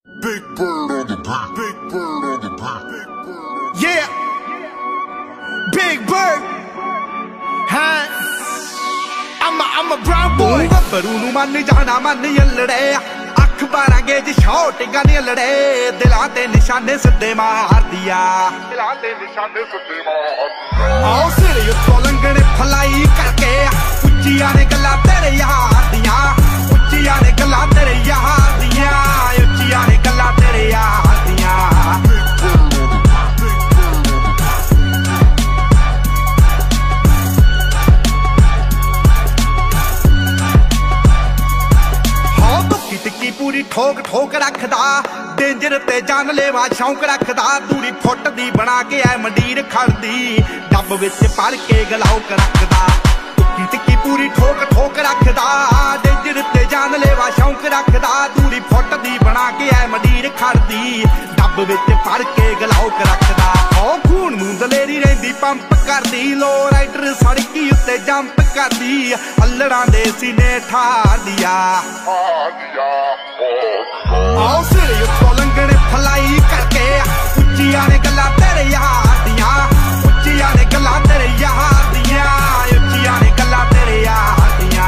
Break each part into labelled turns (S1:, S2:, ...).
S1: Big bird on the beat. Big bird on the beat. Big bird.
S2: Yeah. Big bird. Huh? I'm a brown boy. Baru nu man jana man yallade. Akh 12 gauge shot gun yallade. Dilan te nishane siddhe maar diya. Dilan te nishane siddhe maar diya. Aao sir utto langane phalai karke. Uchchiyan ne gallan tere yaar diya. Uchchiyan ne gallan tere yaar diya. Uchchiyan ne gallan tere yaar diya. टिक्की पूरी ठोक ठोक रखदा danger ते जानलेवा शौक रखदा दूरी foot दी बना के ऐ मंडीर खड़दी डब विच भर के गलाउक रखदा टिक्की टिक्की पूरी ठोक ठोक रखदा डेंजर ते जानलेवा शौक रखदा दूरी फुट दी बना के ऐ मंडीर खड़दी डब विच भर के गलाउक रखदा ओ खून नूं दलेरी रहिंदी पंप करदी लो राइडर सड़की उत्ते जंप करदी अल्लड़ां दे सीने ठार दिया आओ सिर उत्तों लंघने फलाई करके उच्चियां ने गल्लां तेरे यार दियां उच्चियां ने गल्लां तेरे यार दियां उच्चियां ने गल्लां तेरे यार दियां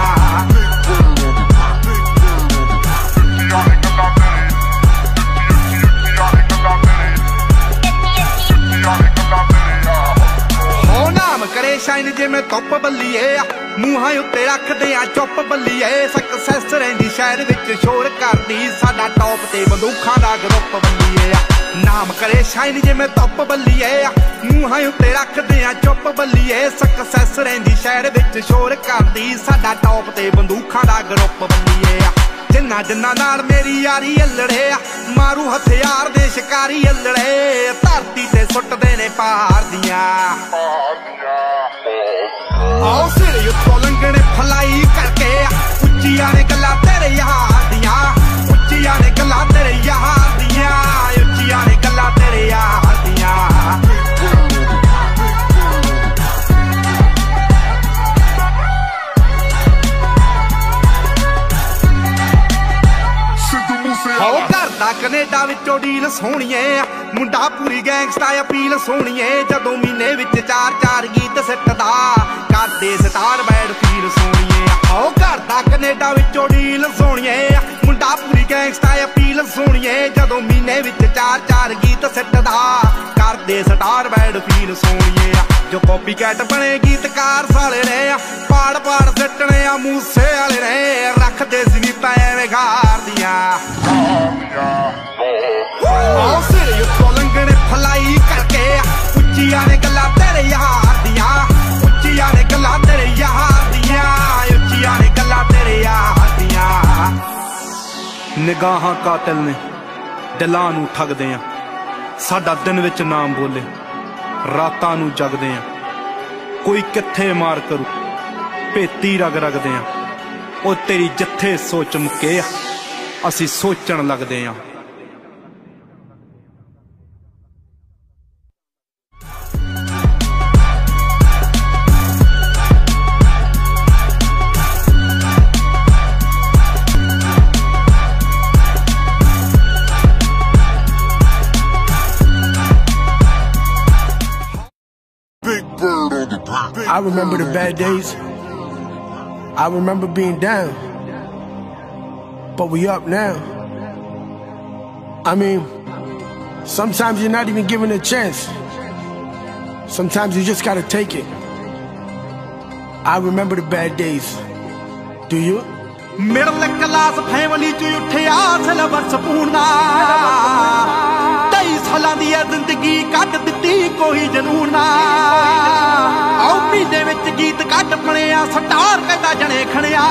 S2: हो नाम करे शाइन जिवें धुप बल्लीए मूहां उत्ते रखदे आ चुप बल्लीए सक्सैस रहिंदी शहर विच शोर करदी साडा टॉप ते बंदूखां दा ग्रुप बल्लीए नाम करे शाइन जिवें धुप बल्लीए मूहां उत्ते रखदे आ चुप बल्लीए सक्सैस रहिंदी शहर विच शोर करदी साडा टॉप ते बंदूखां दा ग्रुप बल्लीए जिन्ना जिन्ना नाल मेरी यारी अल्लड़े मारू हथियार दे शिकारी अल्लड़े धरती ते सुटदे ने पहाड़ दियां आओ सिर उत्तों लंघने फलाई करके उच्चियां ने गल्लां तेरे यार दियां उच्चियां ने गल्लां तेरे यार दियां उच्चियां ने गल्लां तेरे यार दियां हो करदा कनेडा विचों डील सोहणीए मुंडा पूरी गैंगस्टा अपील सोहणीए जदों महीने विच 4-4 गीत सिੱਟਦਾ करदे स्टार बैड फील सोहणीए हो करदा कनेडा विचों डील सोहणीए मुंडा पूरी गैंगस्टा अपील सोहणीए जदों महीने विच 4-4 गीत सिੱਟਦਾ करदे स्टार बैड फील सोहणीए जो कॉपी कैट बने गीतकार साले ने पाड़ पाड़ सिੱਟਣੇ आ मूसे वाले ने रखदे जनीतां एवें गार दियां आओ सिर उत्तों लंघने फलाई करके उच्चियां ने गल्लां तेरे यार दियां उच्चियां ने गल्लां तेरे यार दियां उच्चियां ने गल्लां तेरे यार दियां निगाहां कातिल ने दिलां नूं ठगदे आ साडा दिन विच नाम बोले रातां नूं जगदे आ कोई कित्थे मार करू भेती रग रगदे आ ओ तेरी जिथे सोच मुके असीं सोचण लगदे आ
S3: I remember the bad days. I remember being down. But we up now. I mean, sometimes you're not even given a chance. Sometimes you just gotta take it. I remember the bad days. Do you?
S2: Middle class family च उठिया syllabus पूरना 23 सालां दी जिंदगी cut दित्ती कोई जनून ना आओ महीने विच गीत cut बणिया स्टार कहंदा जने खणिया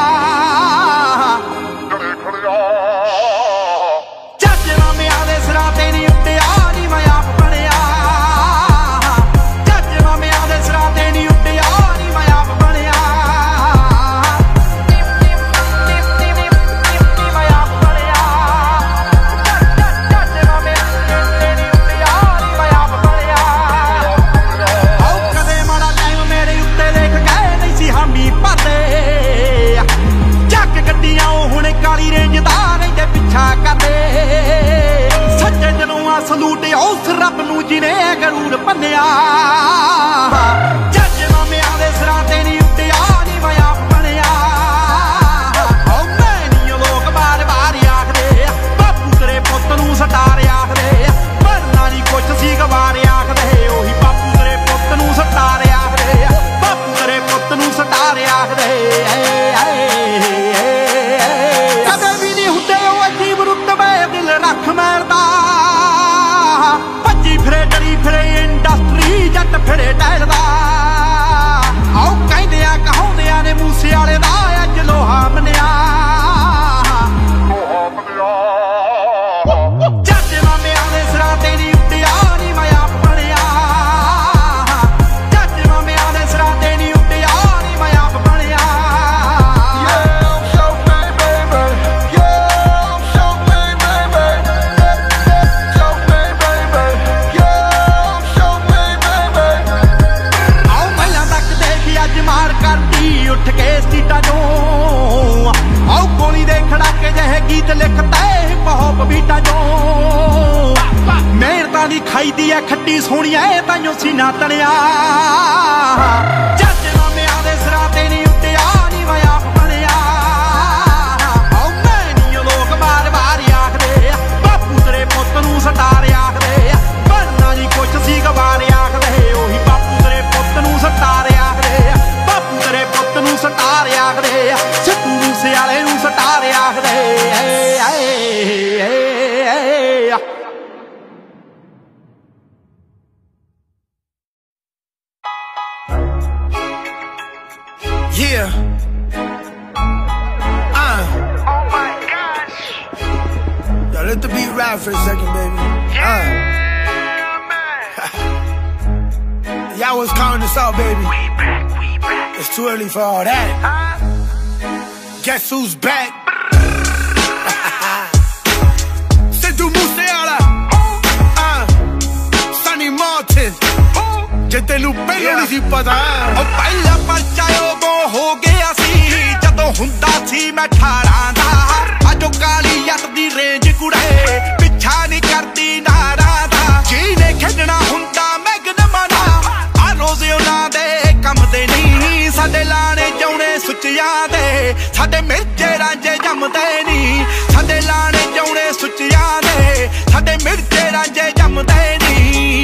S2: जज मामिया दे सिरां ते नहीं उड्डिया नी मैं आप बणिया जज मामिया दे सिरां ते नहीं उड्डिया नी मैं आप बणिया ਉਸ ਰੱਬ ਨੂੰ ਜਿਨੇ ਗਰੂਰ ਭੰਨਿਆ ਜੱਜ ਮਾਮਿਆਂ ਦੇ ਸਿਰਾਂ ਤੇ ਨਹੀਂ ਉੱਡਿਆ ਨੀ ਮੈਂ ਆਪ ਬਣਿਆ ਓ ਮੈਨੂੰ ਲੋਕ ਬਾਰ-ਬਾਰ ਆਖਦੇ ਬਾਪੂ ਤੇਰੇ ਪੁੱਤ ਨੂੰ ਸਟਾਰ ਆਖਦੇ ਬਣਨਾ ਨੀ ਕੁਛ ਸੀ ਗਵਾਰ ਆਖਦੇ ਉਹੀ ਬਾਪੂ ਤੇਰੇ ਪੁੱਤ ਨੂੰ ਸਟਾਰ ਆਖਦੇ ਬਾਪੂ ਤੇਰੇ ਪੁੱਤ ਨੂੰ ਸਟਾਰ ਆਖਦੇ ਕਦੇ ਵੀ ਨਹੀਂ ਹੁੰਦੇ ਉਹ ਅਜੀਬ ਰੁਤਬੇ ਦਿਲ ਰੱਖ ਮੈਲਦਾ ਭੱਜੀ ਫਿਰੇ ਡਰੀ ਫਿਰੇ ਇੰਡਸਟਰੀ ਜੱਟ ਫਿਰੇ ਟਹਿਲਦਾ ਆਓ ਕਹਿੰਦਿਆਂ ਕਹਾਉਂਦਿਆਂ ਨੇ ਮੂਸੇ ਵਾਲੇ ਦਾ ਅੱਜ ਲੋਹਾ ਮੰਨਿਆ ਜੱਜ ਮਾਮਿਆਂ ਦੇ ਸਿਰਾਂ ਤੇ ਨਹੀਂ ਉੱਡਿਆ ਨੀ ਮੈਂ ਆਪ ਬਣਿਆ ਜੱਜ ਮਾਮਿਆਂ ਦੇ ਸਿਰਾਂ ਤੇ ਨਹੀਂ ਉੱਡਿਆ ਨੀ ਮੈਂ ਆਪ ਬਣਿਆ ਆਓ ਮਹਿਲਾਂ ਤੱਕ ਦੇਖ ਅੱਜ ਮਾਰ ਕਰਦੀ ਉੱਠ ਕੇ ਸੀਟਾਂ ਚੋਂ ਆਓ ਗੋਲੀ ਦੇ ਖੜਾਕੇ ਜਿਹੇ ਗੀਤ ਲਿਖਤੇ ਬਹੁਤ ਬੀਟਾਂ ਚੋਂ ਮਿਹਨਤਾਂ ਦੀ ਖਾਈਦੀ ਐ ਖੱਟੀ ਸੋਹਣੀਆਂ ਇਹ ਤਾਈਓ ਸੀਨਾ ਤਣਿਆ ਜੱਜ ਮਾਮਿਆਂ ਦੇ ਸਿਰਾਂ ਤੇ ਨਹੀਂ ਉੱਡਿਆ ਨੀ ਮੈਂ ਆਪ ਬਣਿਆ ਆਓ ਮੈਨੂੰ ਲੋਕ ਬਾਰ-ਬਾਰ ਆਖਦੇ ਬਾਪੂ ਤੇਰੇ ਪੁੱਤ ਨੂੰ ਸਟਾਰ ਆਖਦੇ ਬਣਨਾ ਨੀ ਕੁਛ ਸੀ ਗਵਾਰ ਆਖਦੇ ਉਹੀ ਬਾਪੂ ਤੇਰੇ ਪੁੱਤ ਨੂੰ ਸਟਾਰ ਆਖਦੇ ਬਾਪੂ ਤੇਰੇ ਪੁੱਤ ਨੂੰ ਸਟਾਰ ਆਖਦੇ ਸਿੱਧੂ ਮੂਸੇਵਾਲੇ ਨੂੰ ਸਟਾਰ ਆਖਦੇ
S3: Yeah.
S4: Oh my gosh.
S3: Yo, let the beat ride for a second, baby.
S4: Yeah, man.
S3: Y'all was counting us out, baby.
S4: We back.
S3: It's too early for all that. Guess who's back? Sadho Sunny Martin. Je tenu ਪਹਿਲਾਂ ਨਹੀਂ ਸੀ ਪਤਾ
S2: ਉਹ ਪਹਿਲਾ ਪਰਚਾ ਉਦੋਂ ਹੋ ਗਿਆ ਸੀ ਜਦੋਂ ਹੁੰਦਾ ਸੀ ਮੈਂ 18 ਦਾ ਅਜੋ ਕਾਲੀ ਜੱਟ ਦੀ ਰੇਂਜ ਕੁੜੇ ਪਿੱਛਾ ਨਹੀਂ ਕਰਦੀ ਨਾਰਾਂ ਦਾ ਜਿਹਨੇ ਖੇਡਣਾ ਹੁੰਦਾ ਮੈਗਨਮਾਂ ਦਾ ਆ ਰੋਜ਼ ਉਹਨਾਂ ਦੇ ਕੰਮ ਦੇ ਨਹੀਂ ਸਾਡੇ ਲਾਣੇ ਜਾਉਣੇ ਸੁੱਚਿਆਂ ਦੇ ਸਾਡੇ ਮਿਰਜੇ ਰਾਂਝੇ ਜੰਮਦੇ ਨਹੀਂ ਸਾਡੇ ਲਾਣੇ ਜਾਉਣੇ ਸੁੱਚਿਆਂ ਦੇ ਸਾਡੇ ਮਿਰਜੇ ਰਾਂਝੇ ਜੰਮਦੇ ਨਹੀਂ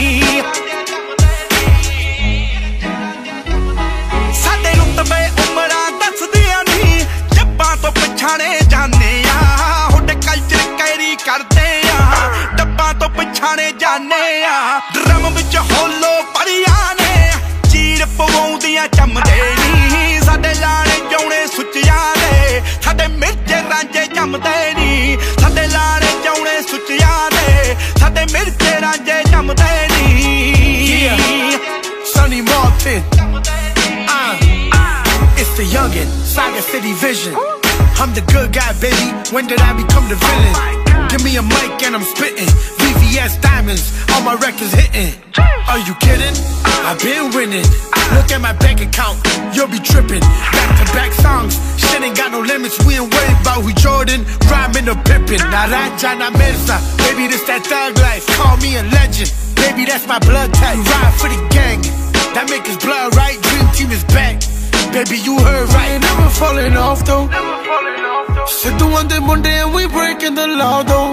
S2: ਸਾਡੇ ਰੁਤਬੇ ਉਮਰਾਂ ਦੱਸਦੀਆਂ ਨਹੀਂ ਜੱਬਾਂ ਤੋਂ ਪਛਾਣੇ ਜਾਂਦੇ ਆ ਹੁੱਡ ਕਲਚਰ ਕੈਰੀ ਕਰਦੇ ਆ ਡੱਬਾਂ ਤੋਂ ਪਛਾਣੇ ਜਾਂਦੇ ਆ ਡਰਮ ਵਿੱਚ ਹੋਲੋ ਪਰੀਆਂ ਨੇ ਚੀਰ ਪਵਾਉਂਦੀਆਂ ਚੰਮਦੇ ਨਹੀਂ ਸਾਡੇ ਲਾਣੇ ਜਾਉਣੇ ਸੁੱਚਿਆਂ ਦੇ ਸਾਡੇ ਮਿਰਜੇ ਰਾਂਝੇ ਜੰਮਦੇ ਨਹੀਂ ਸਾਡੇ ਲਾਣੇ ਜਾਉਣੇ ਸੁੱਚਿਆਂ ਦੇ ਸਾਡੇ ਮਿਰਜੇ ਰਾਂਝੇ ਜੰਮਦੇ ਨਹੀਂ
S3: Sunny Martin. It's the youngin', Saga City Vision. I'm the good guy, baby. When did I become the villain? Give me a mic and I'm spittin'. VVS diamonds, all my records hitting. Are you kidding? I've been winning. Look at my bank account, you'll be tripping. Back-to-back songs, shit ain't got no limits. We ain't worried about who Jordan, rhyming or pippin'. Naranja na Mirza, baby this that thug life. Call me a legend, baby that's my blood type. You ride for the gang, that make us blood right. Dream team is back, baby you heard right. I ain't never falling off though. Sadho on the Monday and we breaking the law though.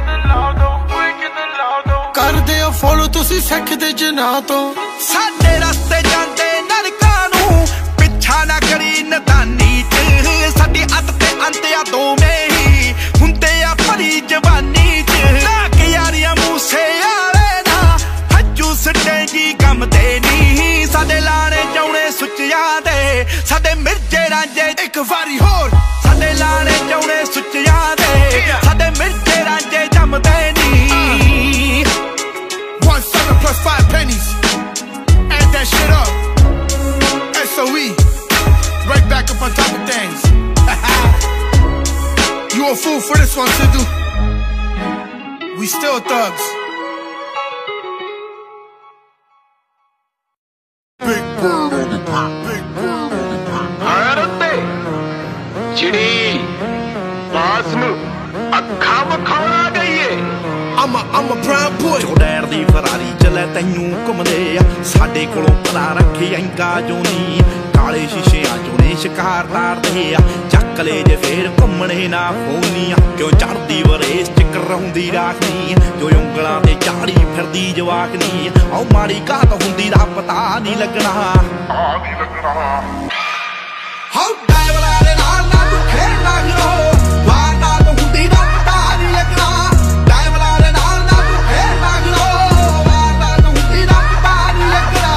S3: ਕਰਦੇ ਆ follow ਤੁਸੀਂ ਸਿੱਖਦੇ ਜਨਾ ਤੋਂ
S2: ਸਾਡੇ ਰਸਤੇ ਜਾਂਦੇ ਨਰਕਾਂ ਨੂੰ ਪਿੱਛਾ ਨਾ ਕਰੀ ਨਦਾਨੀ ਚ ਸਾਡੀ ਅੱਤ ਤੇ ਅੰਤਿਆ ਦੋਵੇਂ ਹੀ ਹੁੰਦੇ ਆ ਭਰੀ ਜਵਾਨੀ ਚ ਨਾ ਕਿ ਯਾਰੀਆਂ ਮੂਸੇ ਵਾਲੇ ਨਾ ਹੱਜੂ ਸਟੇਜੀ ਕੰਮ ਤੇ ਨਹੀਂ ਸਾਡੇ ਲਾਣੇ ਜਾਉਣੇ ਸੁੱਚਿਆਂ ਦੇ ਸਾਡੇ ਮਿਰਜੇ ਰਾਂਝੇ
S3: ਇੱਕ ਵਾਰੀ ਹੋਰ
S2: ਸਾਡੇ ਲਾਣੇ ਜਾਉਣੇ ਸੁੱਚਿਆਂ ਦੇ ਸਾਡੇ ਮਿਰਜੇ ਰਾਂਝੇ ਜੰਮਦੇ ਨਹੀਂ
S3: 1 7 plus 5 pennies. Add that shit up. SOE. Right back up on top of things. You a fool for this one, Sadho. We still thugs.
S1: Big bird on the beat. Big bird on the beat.
S4: ਚਿੜੀ ਬਾਸ ਨੂੰ ਅੱਖਾਂ ਵਿਖਾਉਣ ਆ ਗਈ ਏ
S3: I'm a brown boy.
S2: ਜੋ dad ਦੀ Ferrari ਚਲੇ ਤੈਨੂੰ ਘੁੰਮਦੇ ਆ ਸਾਡੇ ਕੋਲੋਂ ਪਤਾ ਰੱਖੇ ਐਂਗਾ ਜੋ ਨੀ ਕਾਲੇ ਸ਼ੀਸ਼ਿਆਂ ਚੋਂ ਨੇ ਸ਼ਿਕਾਰ ਤਾਰਦੇ ਆ ਚੱਕ ਲੈ ਜੇ ਫੇਰ ਘੁੰਮਣੇ ਨਾ ਫੋਨੀਆਂ ਕਿਉਂ ਚੜਦੀ ਵਰੇਸ ਚ ਕਰਾਉਂਦੀ ਰਾਖਨੀ ਜੋ ਉਂਗਲਾਂ ਤੇ ਝਾੜੀ ਫਿਰਦੀ ਜਵਾਕਨੀ ਆਉ ਮਾੜੀ ਘਾਤ ਹੁੰਦੀ ਦਾ ਪਤਾ ਨਹੀਂ ਲੱਗਣਾ ਹਾਉ ਡਾਇਵਰਾਂ ਦੇ ਨਾਲ ਨਾ ਤੂੰ ਖੇਡਣਾ ਹੀਰੋ ਵਾਰਦਾਤ ਹੁੰਦੀ ਦਾ ਪਤਾ ਨਹੀਂ ਲੱਗਣਾ ਡਾਇਵਰਾਂ ਦੇ ਨਾਲ ਨਾ ਤੂੰ ਖੇਡਣਾ ਹੀਰੋ ਵਾਰਦਾਤ ਹੁੰਦੀ ਦਾ ਪਤਾ ਨਹੀਂ ਲੱਗਣਾ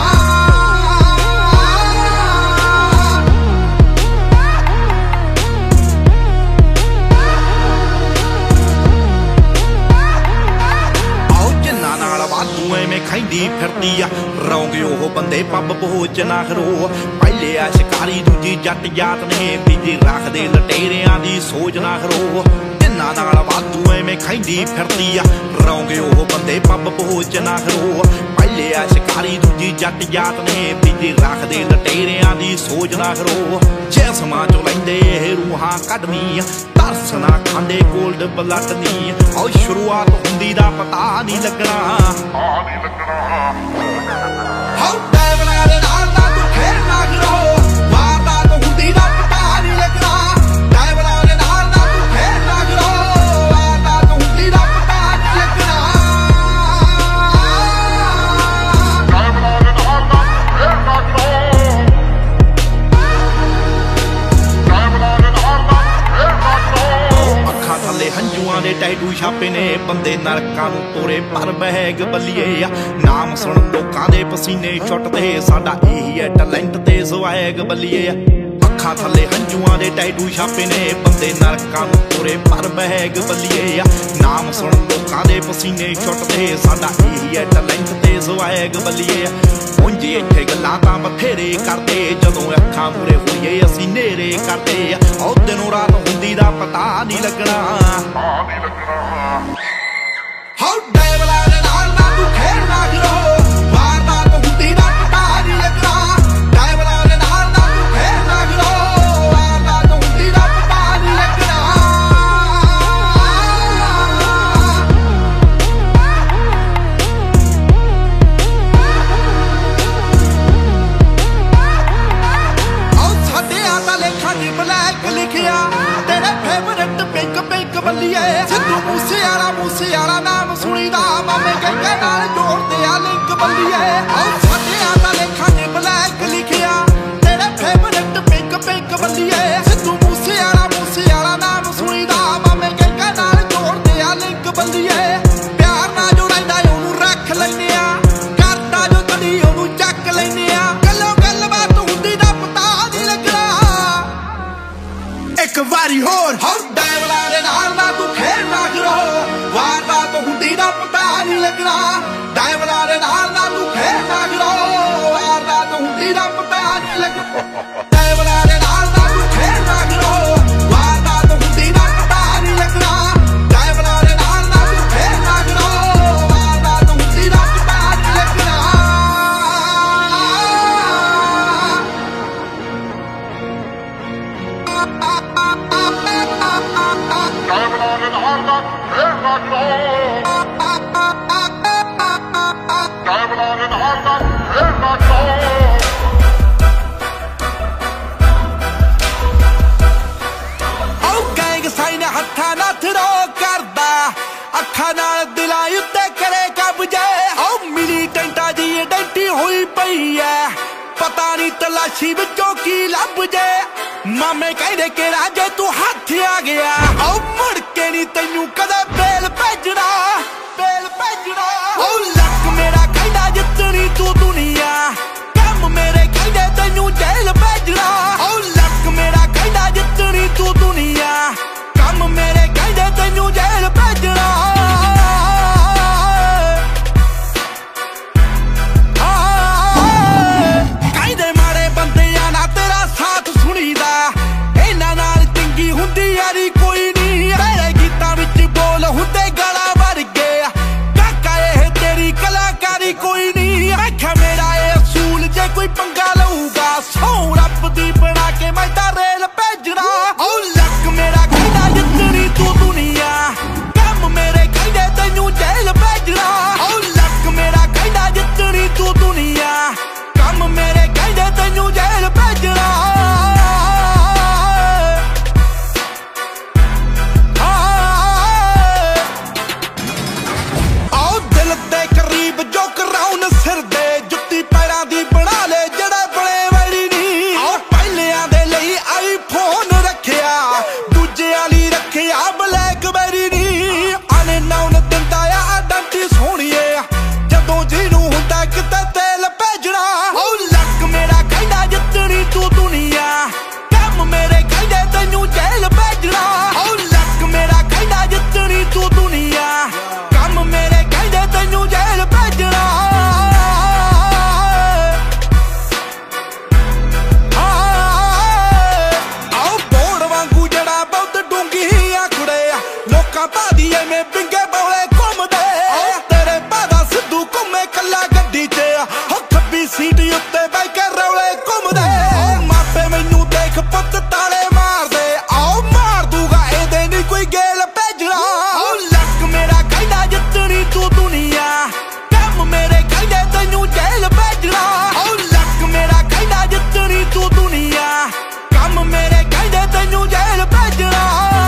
S2: ਆਉ ਜਿੰਨਾ ਨਾਲ ਵਾਧੂ ਐਵੇਂ ਖਾਂਦੀ ਫਿਰਦੀ ਆ ਰੌਂਗੇ ਉਹ ਬੰਦੇ ਪੱਬ ਪਹੁੰਚ ਨਾ ਖਰੋ ਪਹਿਲੇ ਆ ਸ਼ਿਕਾਰੀ ਦੂਜੀ ਜੱਟ ਜਾਤ ਨੇ ਤੀਜੀ ਰੱਖਦੇ ਲਟੇਰਿਆਂ ਦੀ ਸੋਚ ਨਾ ਖਰੋ ਜਿੰਨਾ ਨਾਲ ਵਾਧੂ ਐਵੇਂ ਖਾਂਦੀ ਫਿਰਦੀ ਆ ਰੌਂਗੇ ਉਹ ਬੰਦੇ ਪੱਬ ਪਹੁੰਚ ਨਾ ਖਰੋ ਪਹਿਲੇ ਆ ਸ਼ਿਕਾਰੀ ਦੂਜੀ ਜੱਟ ਜਾਤ ਨੇ ਤੀਜੀ ਰੱਖਦੇ ਲਟੇਰਿਆਂ ਦੀ ਸੋਚ ਨਾ ਖਰੋ ਜਿਸਮਾਂ ਚੋਂ ਲੈਂਦੇ ਇਹ ਰੂਹਾਂ ਕੱਢਣੀ ਤਰਸ ਨਾ ਖਾਂਦੇ ਗੋਲਡ ਬਲੱਡ ਨੀ ਆਉ ਸ਼ੁਰੂਆਤ ਹੁੰਦੀ ਦਾ ਪਤਾ ਨਹੀਂ ਲੱਗਣਾ ਹਾਉ ਡਾਇਵਰਾਂ ਦੇ ਨਾਲ ਨਾ ਤੂੰ ਖੇਡਣਾ ਹੀਰੋ ਵਾਰਦਾਤ ਹੁੰਦੀ ਦਾ ਪਤਾ ਨਹੀਂ ਲੱਗਣਾ ਡਾਇਵਰਾਂ ਦੇ ਨਾਲ ਨਾ ਤੂੰ ਖੇਡਣਾ ਹੀਰੋ ਵਾਰਦਾਤ ਹੁੰਦੀ ਦਾ ਪਤਾ ਨਹੀਂ ਲੱਗਣਾ
S1: ਡਾਇਵਰਾਂ ਦੇ ਨਾਲ ਨਾ ਤੂੰ ਖੇਡਣਾ ਹੀਰੋ ਡਾਇਵਰਾਂ ਦੇ ਨਾਲ ਨਾ ਤੂੰ ਖੇਡਣਾ ਹੀਰੋ
S2: ਅੱਖਾਂ ਥੱਲੇ ਹੰਝੂਆਂ ਦੇ ਟੈਟੂ ਛਾਪੇ ਨੇ ਬੰਦੇ ਨਰਕਾਂ ਨੂੰ ਤੋਰੇ ਪਰ ਬਹਿਗ ਬੱਲੀਏ ਆ ਨਾਮ ਸੁਣ ਲੋਕਾਂ ਦੇ ਪਸੀਨੇ ਛੁੱਟਦੇ ਸਾਡਾ ਇਹੀ ਹੈ ਟੈਲੈਂਟ ਤੇ ਸਵੈਗ ਬੱਲੀਏ ਆ ਅੱਖਾਂ ਥੱਲੇ ਹੰਝੂਆਂ ਦੇ ਟੈਟੂ ਛਾਪੇ ਨੇ ਬੰਦੇ ਨਰਕਾਂ ਨੂੰ ਤੋਰੇ ਪਰ ਬਹਿਗ ਬੱਲੀਏ ਆ ਨਾਮ ਸੁਣ ਲੋਕਾਂ ਦੇ ਪਸੀਨੇ ਛੁੱਟਦੇ ਸਾਡਾ ਇਹੀ ਹੈ ਟੈਲੈਂਟ ਤੇ ਸਵੈਗ ਬੱਲੀਏ ਆ ਉਂਝ ਇੱਥੇ ਗੱਲਾਂ ਤਾਂ ਬਥੇਰੇ ਕਰਦੇ ਜਦੋਂ ਅੱਖਾਂ ਮੂਰੇ ਹੋਈਏ ਅਸੀਂ ਨੇਰੇ ਕਰਦੇ ਆ ਉਹ ਦਿਨੋਂ ਰਾਤ ਹੁੰਦੀ ਦਾ ਪਤਾ ਨਹੀਂ ਲੱਗਣਾ ਹਾਉ ਡਾਇਵਰਾਂ ਦੇ ਨਾਲ ਨਾ ਤੂੰ ਖੇਡਣਾ ਹੀਰੋ ਵਾਰਦਾਤ ਹੁੰਦੀ ਦਾ ਪਤਾ ਨਹੀਂ ਲੱਗਣਾ ਡਾਇਵਰਾਂ ਦੇ ਨਾਲ ਨਾ ਤੂੰ ਖੇਡਣਾ ਹੀਰੋ ਵਾਰਦਾਤ ਹੁੰਦੀ ਦਾ ਪਤਾ ਨਹੀਂ ਲੱਗਣਾ ਆਉ ਸਾਡੇ ਆ ਤਾਂ ਲੇਖਾਂ 'ਚ ਬਲੈਕ ਲਿਖਿਆ ਤੇਰੇ ਫੇਵਰਟ ਪਿੰਕ ਪਿੰਕ ਬੱਲੀਏ ਸਿੱਧੂ ਮੂਸੇ ਵਾਲਾ ਨਾਮ ਸੁਣੀਦਾ ਮਾਮੇ ਕਹਿੰਦੇ ਨਾਲ ਜੋੜਦੇ ਆ ਲਿੰਕ ਬੱਲੀਏ ਆਉ ਸਾਡੇ ਆ ਤਾਂ ਲੇਖਾਂ 'ਚ ਬਲੈਕ ਲਿਖਿਆ ਤੇਰੇ ਫੇਵਰਟ ਪਿੰਕ ਪਿੰਕ ਬੱਲੀਏ ਸਿੱਧੂ ਮੂਸੇ ਵਾਲਾ ਨਾਮ ਸੁਣੀਦਾ ਮਾਮੇ ਕਹਿੰਦੇ ਨਾਲ ਜੋੜਦੇ ਆ ਲਿੰਕ ਬੱਲੀਏ ਪਿਆਰ ਨਾਲ ਜੋ ਰਹਿੰਦਾ ਉਹਨੂੰ ਰੱਖ ਲੈਨੇ ਆ ਕਰਦਾ ਜੋ ਕਦੀ ਉਹਨੂੰ ਚੱਕ ਲੈਨੇ ਆ ਗੱਲੋਂ ਗੱਲਬਾਤ ਹੁੰਦੀ ਦਾ ਪਤਾ ਨਹੀਂ ਲੱਗਣਾ
S3: ਇੱਕ ਵਾਰੀ ਹੋਰ
S2: ਹਾਉ ਡਾਇਵਰਾਂ ਦੇ ਨਾਲ ਨਾ ਤੂੰ ਖੇਡਣਾ ਹੀਰੋ ਵਾਰਦਾਤ ਹੁੰਦੀ ਦਾ ਪਤਾ ਨਹੀਂ ਲੱਗਣਾ ਡਾਇਵਰਾਂ ਦੇ ਨਾਲ ਨਾ ਤੂੰ ਖੇਡਣਾ ਹੀਰੋ ਵਾਰਦਾਤ ਹੁੰਦੀ ਦਾ ਪਤਾ ਨਹੀਂ ਲੱਗਣਾ ਡਾਇਵਰਾਂ ਦੇ ਨਾਲ ਨਾ ਤੂੰ ਖੇਡਣਾ ਹੀਰੋ ਵਾਰਦਾਤ ਹੁੰਦੀ ਦਾ ਪਤਾ ਨਹੀਂ ਲੱਗਣਾ ਡਾਇਵਰਾਂ ਦੇ ਨਾਲ ਨਾ ਤੂੰ ਖੇਡਣਾ ਹੀਰੋ ਵਾਰਦਾਤ ਹੁੰਦੀ ਦਾ ਪਤਾ ਨਹੀਂ ਲੱਗਣਾ
S1: ਡਾਇਵਰਾਂ ਦੇ ਨਾਲ ਨਾ ਤੂੰ ਖੇਡਣਾ ਹੀਰੋ ਡਾਇਵਰਾਂ ਦੇ ਨਾਲ ਨਾ ਤੂੰ ਖੇਡਣਾ ਹੀਰੋ
S2: ਆਉ ਗੈਂਗ ਸਾਈਨ ਹੱਥਾਂ ਨਾਲ ਥਰੋ ਕਰਦਾ ਅੱਖਾਂ ਨਾਲ ਦਿਲਾਂ ਉੱਤੇ ਕਰੇ ਕਬਜੇ ਆਉ ਮਿਲੀਟੈਂਟਾਂ ਦੀ ਆਇਡੈਂਟੀ ਹੋਈ ਪਈ ਐ ਪਤਾ ਨਹੀਂ ਤਲਾਸ਼ੀ ਵਿੱਚੋਂ ਕੀ ਲੱਭ ਜੇ ਮਾਮੇ ਕਹਿੰਦੇ ਕਿਹੜਾ ਜੇ ਤੂੰ ਹੱਥ ਆ ਗਿਆ ਆਉ ਮੁੜ ਕੇ ਨਹੀਂ ਤੈਨੂੰ ਕਦੇ ਬੇਲ ਭੇਜਣਾ ਆਉ ਲੱਕ ਮੇਰਾ ਕਹਿੰਦਾ ਜਿੱਤਣੀ ਤੂੰ ਦੁਨੀਆ ਕੰਮ ਮੇਰੇ ਕਹਿੰਦੇ ਤੈਨੂੰ ਜੇਲ੍ਹ ਭੇਜਣਾ ਆਉ ਲੱਕ ਮੇਰਾ ਕਹਿੰਦਾ ਜਿੱਤਣੀ ਤੂੰ ਦੁਨੀਆ ਕੰਮ ਮੇਰੇ ਕਹਿੰਦੇ ਤੈਨੂੰ ਜੇਲ੍ਹ ਭੇਜਣਾ ਕਹਿੰਦੇ ਮਾੜੇ ਬੰਦਿਆਂ ਨਾਲ ਤੇਰਾ ਸਾਥ ਸੁਣੀਦਾ ਇਹਨਾਂ ਨਾਲ ਚੰਗੀ ਹੁੰਦੀ ਯਾਰੀ ਕੋਈ ਨਹੀਂ ਤੇਰੇ ਗੀਤਾਂ ਵਿੱਚ ਬੋਲ ਹੁੰਦੇ ਗਲਾ ਵਰਗੇ ਕਾਕਾ ਇਹ ਤੇਰੀ ਕਲਾਕਾਰੀ ਕੋਈ ਨਹੀਂ ਆਖਿਆ ਮੇਰਾ ਇਹ ਅਸੂਲ ਜੇ ਕੋਈ ਪੰਗਾ ਲਊਗਾ ਸੌ ਰੱਬ ਦੀ ਬਣਾ ਕੇ ਮੈਂ ਤਾਂ ਰੇਲ ਭੇਜਣਾ ਉਹ ਲੱਕ ਮੇਰਾ ਕਹਿੰਦਾ ਜਿੱਤਣੀ ਤੂੰ ਦੁਨੀਆ ਕੰਮ ਮੇਰੇ ਕਹਿੰਦੇ ਤੈਨੂੰ ਜੇ ਐਵੇਂ ਪਿੰਗੇ ਬੋਲੇ ਘੁੰਮਦੇ ਤੇਰੇ ਬਾਦਾ ਸਿੱਧੂ ਘੁੰਮੇ ਕੱਲਾ ਗੱਡੀ 'ਚ ਹੋ ਖੱਬੀ ਸੀਟ ਉੱਤੇ ਬਹਿ ਕੇ ਰੌਲੇ ਘੁੰਮਦੇ ਮਾਪੇ ਮੈਨੂੰ ਦੇਖ ਪੁੱਤ ਤਾਲੇ ਮਾਰਦੇ ਆਓ ਮਾਰ ਦੂਗਾ ਇਹਦੇ ਨਹੀਂ ਕੋਈ ਗੇਲ ਭੇਜਣਾ ਲੱਕ ਮੇਰਾ ਕਹਿੰਦਾ ਜਿੱਤਣੀ ਤੂੰ ਦੁਨੀਆ ਕੰਮ ਮੇਰੇ ਕਹਿੰਦੇ ਤੈਨੂੰ ਜੇਲ ਭੇਜਣਾ ਲੱਕ ਮੇਰਾ ਕਹਿੰਦਾ ਜਿੱਤਣੀ ਤੂੰ ਦੁਨੀਆ ਕੰਮ ਮੇਰੇ ਕਹਿੰਦੇ ਤੈਨੂੰ ਜੇਲ ਭੇਜਣਾ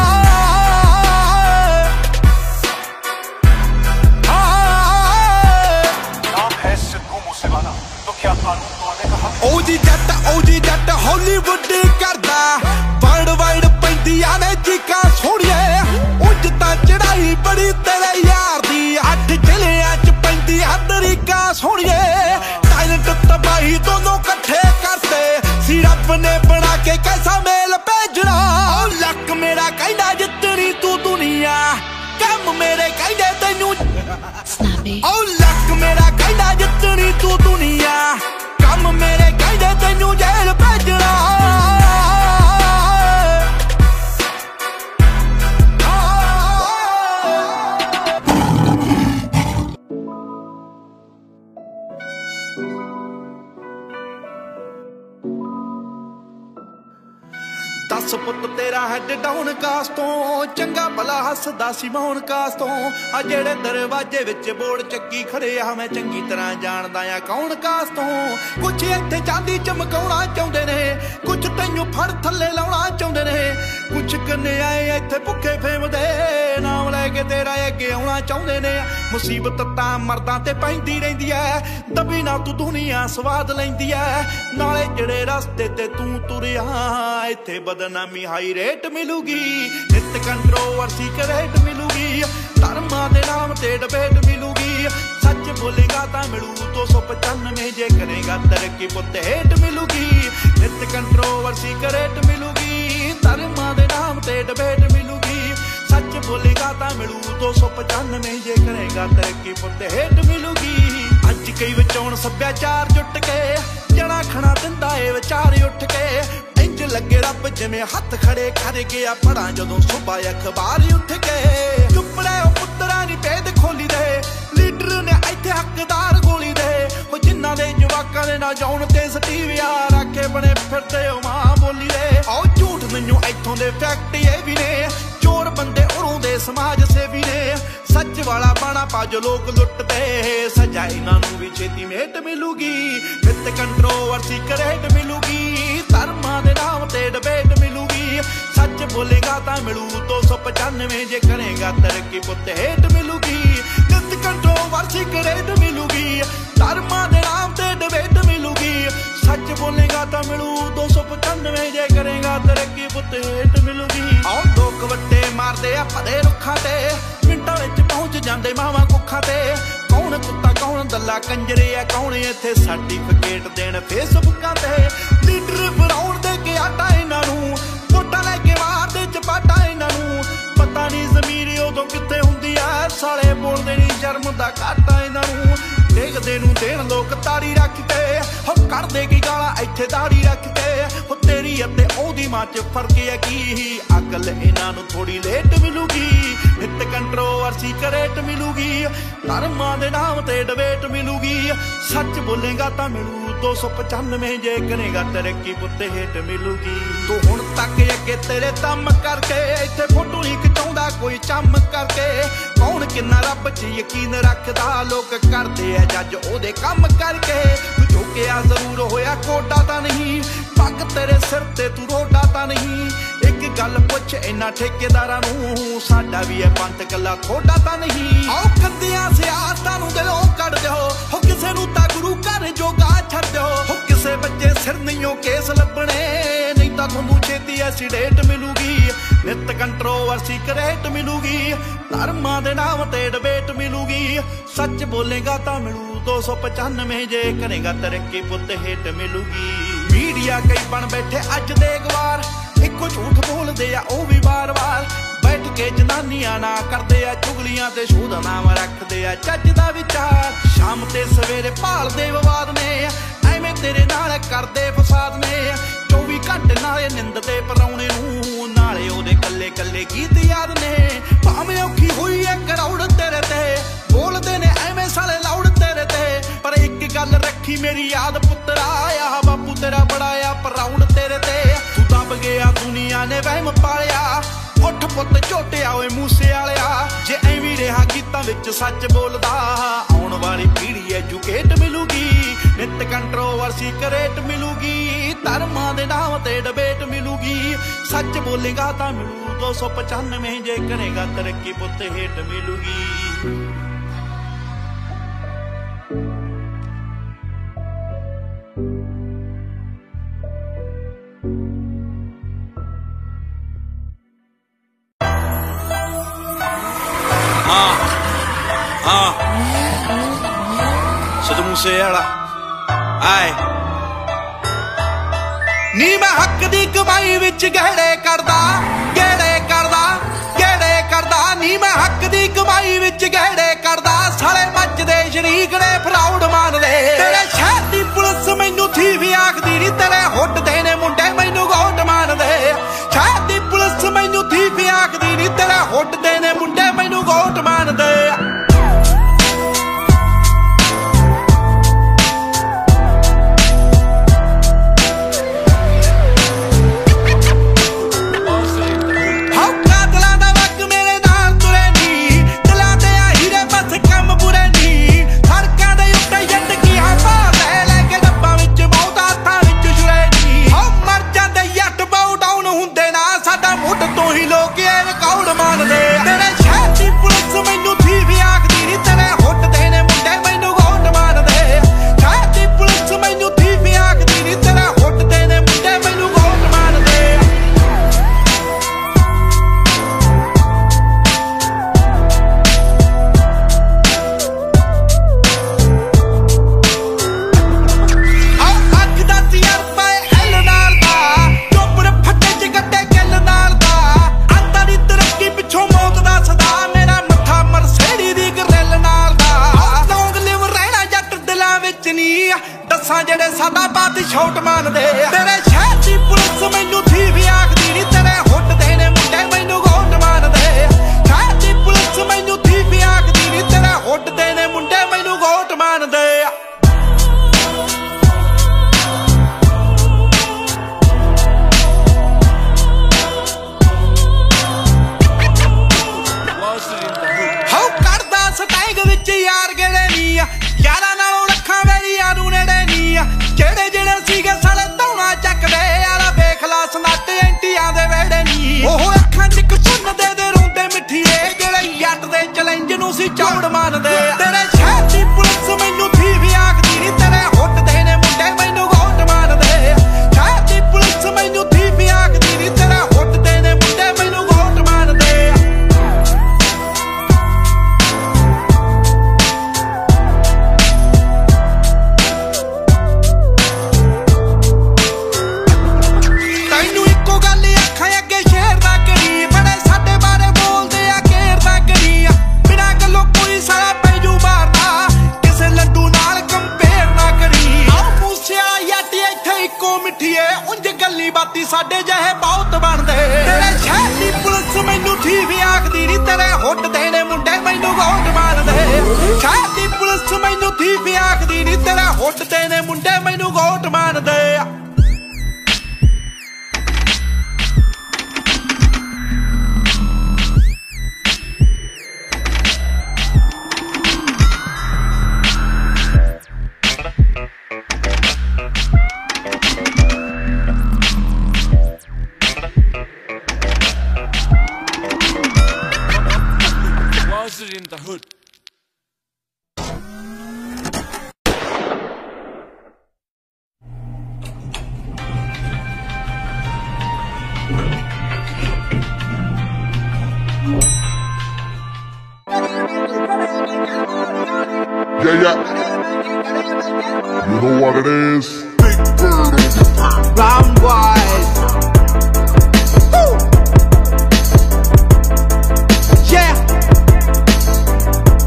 S2: ਓਜੀ ਜੱਟ ਹਾਲੀਵੁੱਡ ਕਰਦਾ ਵਰਲਡ ਵਾਈਡ ਪੈਂਦੀਆਂ ਨੇ ਚੀਕਾਂ ਸੋਹਣੀਏ ਉਂਝ ਤਾਂ ਚੜਾਈ ਬੜੀ ਤੇਰੇ ਯਾਰ ਦੀ 8 ਜ਼ਿਲ੍ਹਿਆਂ 'ਚ ਪੈਂਦੀ ਤਰੀਕਾ ਸੋਹਣੀਏ ਟੈਲੈਂਟ ਤਬਾਹੀ ਦੋਨੋਂ ਇਕੱਠੇ ਕਰਤੇ ਸੀ ਰੱਬ ਨੇ ਬਣਾ ਕੇ ਕੈਸਾ ਮੇਲ ਭੇਜਣਾ ਲੱਕ ਮੇਰਾ ਕਹਿੰਦਾ ਜਿੱਤਣੀ ਤੂੰ ਦੁਨੀਆ ਕੰਮ ਮੇਰੇ ਕਹਿੰਦੇ ਤੈਨੂੰ ਲੱਕ ਮੇਰਾ ਕਹਿੰਦਾ ਜਿੱਤਣੀ ਤੂੰ ਦੁਨੀਆ ਕੰਮ ਮੇਰੇ ਕਹਿੰਦੇ ਤੈਨੂੰ ਜੇਲ ਭੇਜਣਾ ਦਸ ਪੁੱਤ ਤੇਰਾ ਹੈਡ ਡਾਊਨ ਕਾਸ ਤੋਂ ਚੰਗਾ ਭਲਾ ਹੱਸਦਾ ਸੀ ਮੌਨ ਕਾਸ ਤੋਂ ਆ ਜਿਹੜੇ ਦਰਵਾਜ਼ੇ ਵਿੱਚ ਬੋਰਡ ਚੱਕੀ ਖੜੇ ਆ ਮੈਂ ਚੰਗੀ ਤਰ੍ਹਾਂ ਜਾਣਦਾ ਆ ਕੌਣ ਕਾਸ ਤੋਂ ਕੁਛ ਇੱਥੇ ਚਾਂਦੀ ਚਮਕਾਉਣਾ ਚਾਹੁੰਦੇ ਨੇ ਕੁਛ ਤੈਨੂੰ ਫੜ ਥੱਲੇ ਲਾਉਣਾ ਚਾਹੁੰਦੇ ਨੇ ਕੁਛ ਕਨਿਆਏ ਇੱਥੇ ਭੁੱਖੇ ਫੇਮਦੇ ਨਾਮ ਲੈ ਕੇ ਤੇਰਾ ਅੱਗੇ ਆਉਣਾ ਚਾਹੁੰਦੇ ਨੇ ਮੁਸੀਬਤ ਤਾਂ ਮਰਦਾਂ ਤੇ ਪੈਂਦੀ ਰਹਿੰਦੀ ਐ ਦਬੀ ਨਾ ਤੂੰ ਦੁਨੀਆ ਸਵਾਦ ਲੈਂਦੀ ਐ ਨਾਲੇ ਜਿਹੜੇ ਰਸਤੇ ਤੇ ਤੂੰ ਤੁਰਿਆ ਇੱਥੇ ਬਦਨਾਮੀ ਹਾਈ ਰੇਟ ਮਿਲੂਗੀ ਨਿਤ ਕੰਟਰੋਵਰਸੀ ਕਰੇਟ ਮਿਲੂਗੀ ਧਰਮਾਂ ਦੇ ਨਾਮ ਤੇ ਡਿਬੇਟ ਮਿਲੂਗੀ ਸੱਚ ਬੋਲੇਗਾ ਤਾਂ ਮਿਲੂ 295 ਜੇ ਕਰੇਗਾ ਤਰੱਕੀ ਪੁੱਤ ਹੇਟ ਮਿਲੂਗੀ ਨਿਤ ਕੰਟਰੋਵਰਸੀ ਕਰੇਟ ਮਿਲੂਗੀ ਧਰਮਾਂ ਦੇ ਨਾਮ ਤੇ ਡਿਬੇਟ ਮਿਲੂਗੀ ਸੱਚ ਬੋਲੇਗਾ ਤਾਂ ਮਿਲੂ 295 ਜੇ ਕਰੇਗਾ ਤਰੱਕੀ ਪੁੱਤ ਹੇਟ ਮਿਲੂਗੀ ਅੱਜ ਕਈ ਵਿਚੋਂ ਸੱਭਿਆਚਾਰ ਜੁੱਟ ਕੇ ਜਣਾ ਖਣਾ ਦਿੰਦਾ ਏ ਵਿਚਾਰ ਉੱਠ ਕੇ ਇੰਜ ਲੱਗੇ ਰੱਬ ਜਿਵੇਂ ਹੱਥ ਖੜੇ ਕਰ ਗਿਆ ਪੜਾਂ ਜਦੋਂ ਸੁਬਾ ਅਖਬਾਰ ਉੱਠ ਕੇ ਚੁੱਪੜੇ ਉਹ ਪੁੱਤਰਾਂ ਨੀ ਭੇਦ ਖੋਲੀ ਦੇ ਲੀਡਰ ਨੇ ਇੱਥੇ ਹੱਕਦਾਰ ਗੋਲੀ ਦੇ ਉਹ ਜਿਨ੍ਹਾਂ ਦੇ ਜਵਾਕਾਂ ਦੇ ਨਾ ਜਾਉਣ ਤੇ ਸਟੀਵਿਆ ਰੱਖੇ ਬਣੇ ਫਿਰਦੇ ਉਹ ਮਾਂ ਬੋਲੀ ਦੇ ਆਹ ਝੂਠ ਮੈਨੂੰ ਇੱਥੋਂ ਦੇ ਫੈਕਟ ਇਹ ਵੀ ਨੇ ਚੋਰ ਬੰਦੇ ਉਰੋਂ ਦੇ ਸਮਾਜ ਸੇਵੀ ਨੇ ਸੱਚ ਵਾਲਾ ਬਾਣਾ ਪਾ ਜੋ ਲੋਕ ਲੁੱਟਦੇ ਸਜ਼ਾ ਇਹਨਾਂ ਨੂੰ ਵੀ ਛੇਤੀ ਮੇਟ ਮਿਲੂਗੀ ਨਿਤ ਕੰਟਰੋਵਰਸੀ ਕਰੇਟ ਮਿਲੂਗੀ ਧਰਮਾਂ ਦੇ ਨਾਮ ਤੇ ਡਿਬੇਟ ਮਿਲੂਗੀ ਸੱਚ ਬੋਲੇਗਾ ਤਾਂ ਮਿਲੂ 295 ਜੇ ਕਰੇਗਾ ਤਰੱਕੀ ਪੁੱਤ ਹੇਟ ਮਿਲੂਗੀ ਨਿਤ ਕੰਟਰੋਵਰਸੀ ਕਰੇਟ ਮਿਲੂਗੀ ਧਰਮਾਂ ਦੇ ਨਾਮ ਤੇ ਡਿਬੇਟ ਮਿਲੂਗੀ ਸੱਚ ਬੋਲੇਗਾ ਤਾਂ ਮਿਲੂ 295 ਜੇ ਕਰੇਗਾ ਤਰੱਕੀ ਪੁੱਤ ਹੇਟ ਮਿਲੂਗੀ ਆਹ ਲੋਕ ਵੱਟੇ ਮਾਰਦੇ ਆ ਭਦੇ ਰੁੱਖਾਂ ਤੇ ਮਿੰਟਾਂ ਵਿੱਚ ਪਹੁੰਚ ਜਾਂਦੇ ਮਾਵਾਂ ਕੁੱਖਾਂ ਤੇ ਕੌਣ ਕੁੱਤਾ ਕੌਣ ਦੱਲਾ ਕੰਜਰੇ ਆ ਕੌਣ ਇੱਥੇ ਸਰਟੀਫਿਕੇਟ ਦੇਣ ਫੇਸਬੁੱਕਾਂ ਤੇ ਲੀਡਰ ਬਣਾਉਣ ਦੇ ਕੇ ਆਟਾ ਇਹਨਾਂ ਨੂੰ ਵੋਟਾਂ ਲੈ ਕੇ ਮਾਰਦੇ ਚਪਾਟਾ ਇਹਨਾਂ ਨੂੰ ਪਤਾ ਨਹੀਂ ਜ਼ਮੀਰ ਉਦੋਂ ਕਿੱਥੇ ਹੁੰਦੀ ਆ ਸਾਲੇ ਬੋਲਦੇ ਨਹੀਂ ਸ਼ਰਮ ਦਾ ਘਾਟਾ ਇਹਨਾਂ ਨੂੰ ਦੇਖਦੇ ਨੂੰ ਦੇਣ ਲੋਕ ਤਾੜੀ ਰੱਖ ਕੇ ਹੋ ਕਰਦੇ ਕੀ ਗਾਲਾਂ ਇੱਥੇ ਦਾੜੀ ਰੱਖ ਕੇ ਹੋ ਤੇਰੀ ਅਤੇ ਉਹਦੀ ਮਾਂ 'ਚ ਫਰਕ ਹੈ ਕੀ ਅਕਲ ਇਹਨਾਂ ਨੂੰ ਥੋੜੀ ਲੇਟ ਮਿਲੂਗੀ ਨਿਤ ਕੰਟਰੋਵਰਸੀ ਕਰੇਟ ਮਿਲੂਗੀ ਧਰਮਾਂ ਦੇ ਨਾਮ ਤੇ ਡਿਬੇਟ ਮਿਲੂਗੀ ਸੱਚ ਬੋਲੇਗਾ ਤਾਂ ਮਿਲੂ 295 ਜੇ ਕਰੇਗਾ ਤਰੱਕੀ ਪੁੱਤ ਹੇਟ ਮਿਲੂਗੀ ਤੂੰ ਹੁਣ ਤੱਕ ਅੱਗੇ ਤੇਰੇ ਦਮ ਕਰਕੇ ਇੱਥੇ ਫੋਟੋ ਨਹੀਂ ਖਿਚਾਉਂਦਾ ਕੋਈ ਚੰਮ ਕਰਕੇ ਕੌਣ ਕਿੰਨਾ ਰੱਬ 'ਚ ਯਕੀਨ ਰੱਖਦਾ ਲੋਕ ਕਰਦੇ ਆ ਜੱਜ ਉਹਦੇ ਕੰਮ ਕਰਕੇ ਤੂੰ ਝੁਕਿਆ ਜ਼ਰੂਰ ਹੋਇਆ ਕੋਡਾ ਤਾਂ ਨਹੀਂ ਪੱਗ ਤੇਰੇ ਸਿਰ ਤੇ ਤੂੰ ਰੋਡਾ ਤਾਂ ਨਹੀਂ ਇੱਕ ਗੱਲ ਪੁੱਛ ਇਹਨਾਂ ਠੇਕੇਦਾਰਾਂ ਨੂੰ ਸਾਡਾ ਵੀ ਇਹ ਪੰਥ ਕੱਲਾ ਥੋੜਾ ਤਾਂ ਨਹੀਂ ਆਓ ਕੰਦੀਆਂ ਸਿਆਸਤਾਂ ਨੂੰ ਦਿਲੋਂ ਕੱਢ ਦਿਓ ਹੋ ਕਿਸੇ ਨੂੰ ਤਾਂ ਗੁਰੂ ਘਰ ਜੋਗਾ ਛੱਡ ਦਿਓ ਹੋ ਕਿਸੇ ਬੱਚੇ ਸਿਰ ਨਹੀਂਓ ਕੇਸ ਲੱਭਣੇ ਨਹੀਂ ਤਾਂ ਤੁਹਾਨੂੰ ਛੇਤੀ ਐਸੀਡੇਟ ਮਿਲੂਗੀ ਨਿਤ ਕੰਟਰੋਵਰਸੀ ਕਰੇਟ ਮਿਲੂਗੀ ਧਰਮਾਂ ਦੇ ਨਾਮ ਤੇ ਡਿਬੇਟ ਮਿਲੂਗੀ ਸੱਚ ਬੋਲੇਗਾ ਤਾਂ ਮਿਲੂ 295 ਜੇ ਕਰੇਗਾ ਤਰੱਕੀ ਪੁੱਤ ਹੇਟ ਮਿਲੂਗੀ ਮੀਡੀਆ ਕਈ ਬਣ ਬੈਠੇ ਅੱਜ ਦੇ ਗਵਾਰ ਇੱਕੋ ਝੂਠ ਬੋਲਦੇ ਆ ਉਹ ਵੀ ਵਾਰ-ਵਾਰ ਬੈਠ ਕੇ ਜਨਾਨੀਆਂ ਨਾ ਕਰਦੇ ਆ ਚੁਗਲੀਆਂ ਤੇ ਸ਼ੂ ਦਾ ਨਾਮ ਰੱਖਦੇ ਆ ਚੱਜ ਦਾ ਵਿਚਾਰ ਸ਼ਾਮ ਤੇ ਸਵੇਰੇ ਭਾਲਦੇ ਵਿਵਾਦ ਨੇ ਐਵੇਂ ਤੇਰੇ ਨਾਲ ਕਰਦੇ ਫਸਾਦ ਨੇ 24 ਘੰਟੇ ਨਾਲੇ ਨਿੰਦ ਤੇ ਪਰਾਉਣੇ ਨੂੰ ਨਾਲੇ ਉਹਦੇ ਕੱਲੇ ਕੱਲੇ ਗੀਤ ਯਾਦ ਨੇ ਭਾਵੇਂ ਔਖੀ ਹੋਈ ਐ मेरी याद पुत्रा आया बापू तेरा बड़ा आ प्राउड तेरे ते तू दब गया दुनिया ने वहम पालिया उठ पुत झोटिया ओए मूसे वालिया जे एवीं रहा गीतां विच सच बोलदा आउण वाली पीढ़ी एजुकेट मिलूगी नित कंट्रोवर्सी करेट मिलूगी धर्मां दे नाम ते डिबेट मिलूगी सच बोलेगा तां मिलू 295 जे करेगा तरक्की पुत हेट मिलूगी Sadho mosay आए नी मैं हक दी कमाई विच गहड़े करदा नी मैं हक दी कमाई विच गहड़े करदा साले मचदे शरीक ने प्राउड मानदे तेरे शहर दी पुलिस मैनू थी भी आखदी नी तेरे हुड दे ने मुंडे मैनू गोट मानदे शहर दी पुलिस मैनू थी भी आखदी नी तेरे हुड दे ने मुंडे मैनू गोट मानदे ਜਿਹੜੇ ਸਾਡਾ ਬਾਤ ਛੋਟ ਮੰਨਦੇ ਤੇਰੇ ਸ਼ਹਿਰ ਦੀ ਪੁਲਿਸ ਮੈਨੂੰ ਥੀ ਵੀ ਆਖਦੀ ਨੀ ਤੇਰੇ ਹੁੱਟ ਦੇ ਨੇ ਮੁੰਡੇ ਮੈਨੂੰ ਗੋਟ ਮੰਨਦੇ ਸ਼ਹਿਰ ਦੀ ਪੁਲਿਸ ਮੈਨੂੰ ਥੀ ਵੀ ਆਖਦੀ ਨੀ ਤੇਰੇ ਹੁੱਟ ਦੇ ਨੇ ਮੁੰਡੇ ਮੈਨੂੰ ਗੋਟ ਮੰਨਦੇ ਹਾਉ ਕਰਦਾ ਸਟੈਂਗ ਵਿੱਚ ਯਾਰ ਗੇੜੇ ਨੀ ਯਾਰਾਂ ਨਾਲੋਂ ਰੱਖਾਂ ਮੇਰੀਆਂ ਨੂੰ ਨੇੜੇ ਜਿਹੜੇ ਜਿਹੜੇ ਸੀਗੇ ਸਾਲੇ ਧੌਣਾ ਚੱਕਦੇ ਆਲਾ ਵੇਖ ਲਾ ਸਨੱਟ ਐਂਟੀਆਂ ਦੇ ਵੇੜੇ ਨੀ ਉਹ ਅੱਖਾਂ 'ਚ ਇੱਕ ਸੁਣ ਦੇ ਰੋਂਦੇ ਮਿੱਠੀਏ ਜਿਹੜੇ ਜੱਟ ਦੇ ਚੈਲੰਜ ਨੂੰ ਸੀ ਚੌੜ ਮੰਨਦੇ ਤੇਰੇ ਸ਼ਹਿਰ ਦੀ ਪੁਲਿਸ ਮੈਨੂੰ ਥੀ ਵੀ ਆਖਦੀ ਨੀ ਤੇਰੇ ਹੁੱਟ ਦੇ ਨੇ ਮੁੰਡੇ ਮੈਨੂੰ ਗੋਟ ਮੰਨਦੇ ਸ਼ਹਿਰ ਦੀ ਪੁਲਿਸ ਮੈਨੂੰ ਥੀ ਵੀ ਆਖਦੀ ਨੀ ਤੇਰੇ ਹੁੱਟ ਦੇ ਨੇ ਮੁੰਡੇ ਮੈਨੂੰ ਗੋਟ ਮੰਨਦੇ ਬਾਤੀ ਸਾਡੇ ਜਿਹੇ ਬਹੁਤ ਬਣਦੇ ਤੇਰੇ ਸ਼ਹਿਰ ਦੀ ਪੁਲਿਸ ਮੈਨੂੰ ਥੀ ਵੀ ਆਖਦੀ ਨੀ ਤੇਰੇ ਹੁੱਟ ਦੇ ਨੇ ਮੁੰਡੇ ਮੈਨੂੰ ਗੋਟ ਮੰਨਦੇ ਸ਼ਹਿਰ ਦੀ ਪੁਲਿਸ ਮੈਨੂੰ ਥੀ ਵੀ ਆਖਦੀ ਨੀ ਤੇਰੇ ਹੁੱਟ ਦੇ ਨੇ ਮੁੰਡੇ ਮੈਨੂੰ ਗੋਟ ਮੰਨਦੇ
S5: in the hood.
S1: Yeah. You know what it is? Big Bird.
S2: Round boys. Woo. Yeah.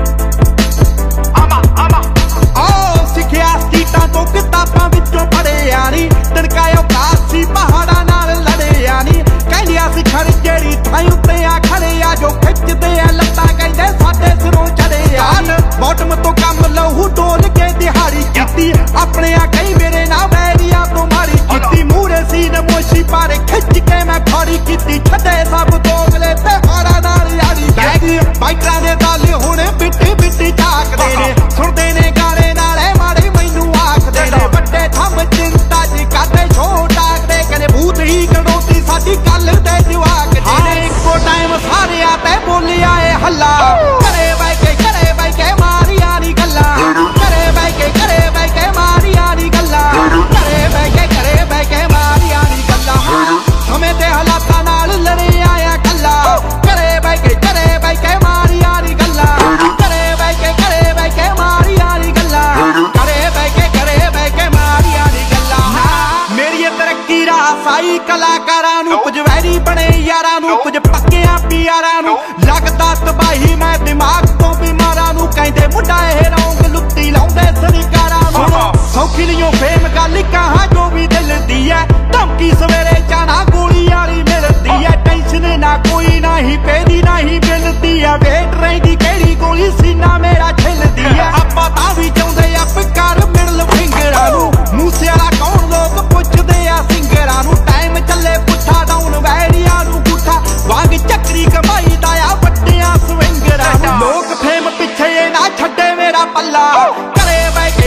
S2: यारां नूं लगदा तबाही मैं दिमाग तो बीमारां नूं कहंदे मुंडा इह रौंग लुੱਟੀ लाउंदे सरकारां नूं सौखी नहीं फेम गल कहां जो भी दिल दी है धमकी सवेरे जाना गोली वाली मिलदी है टेंशन ना कोई ना ही पेदी ना ही मिलदी है वेट रहिंदी केड़ी गोली सीना मेरा छिलदी है आपां तां भी चाहुंदे अप कर मिडल फिंगरां नूं मूसे वाला कौन लोग पुछदे आ सिंगरां नूं टाइम चले पुठा डाउन वैरियां नूं गुठा वांग चक्री कमाई दा आ वड्डियां स्विंगरां नूं लोक फेम पिछे ना छड्डे मेरा पल्ला करे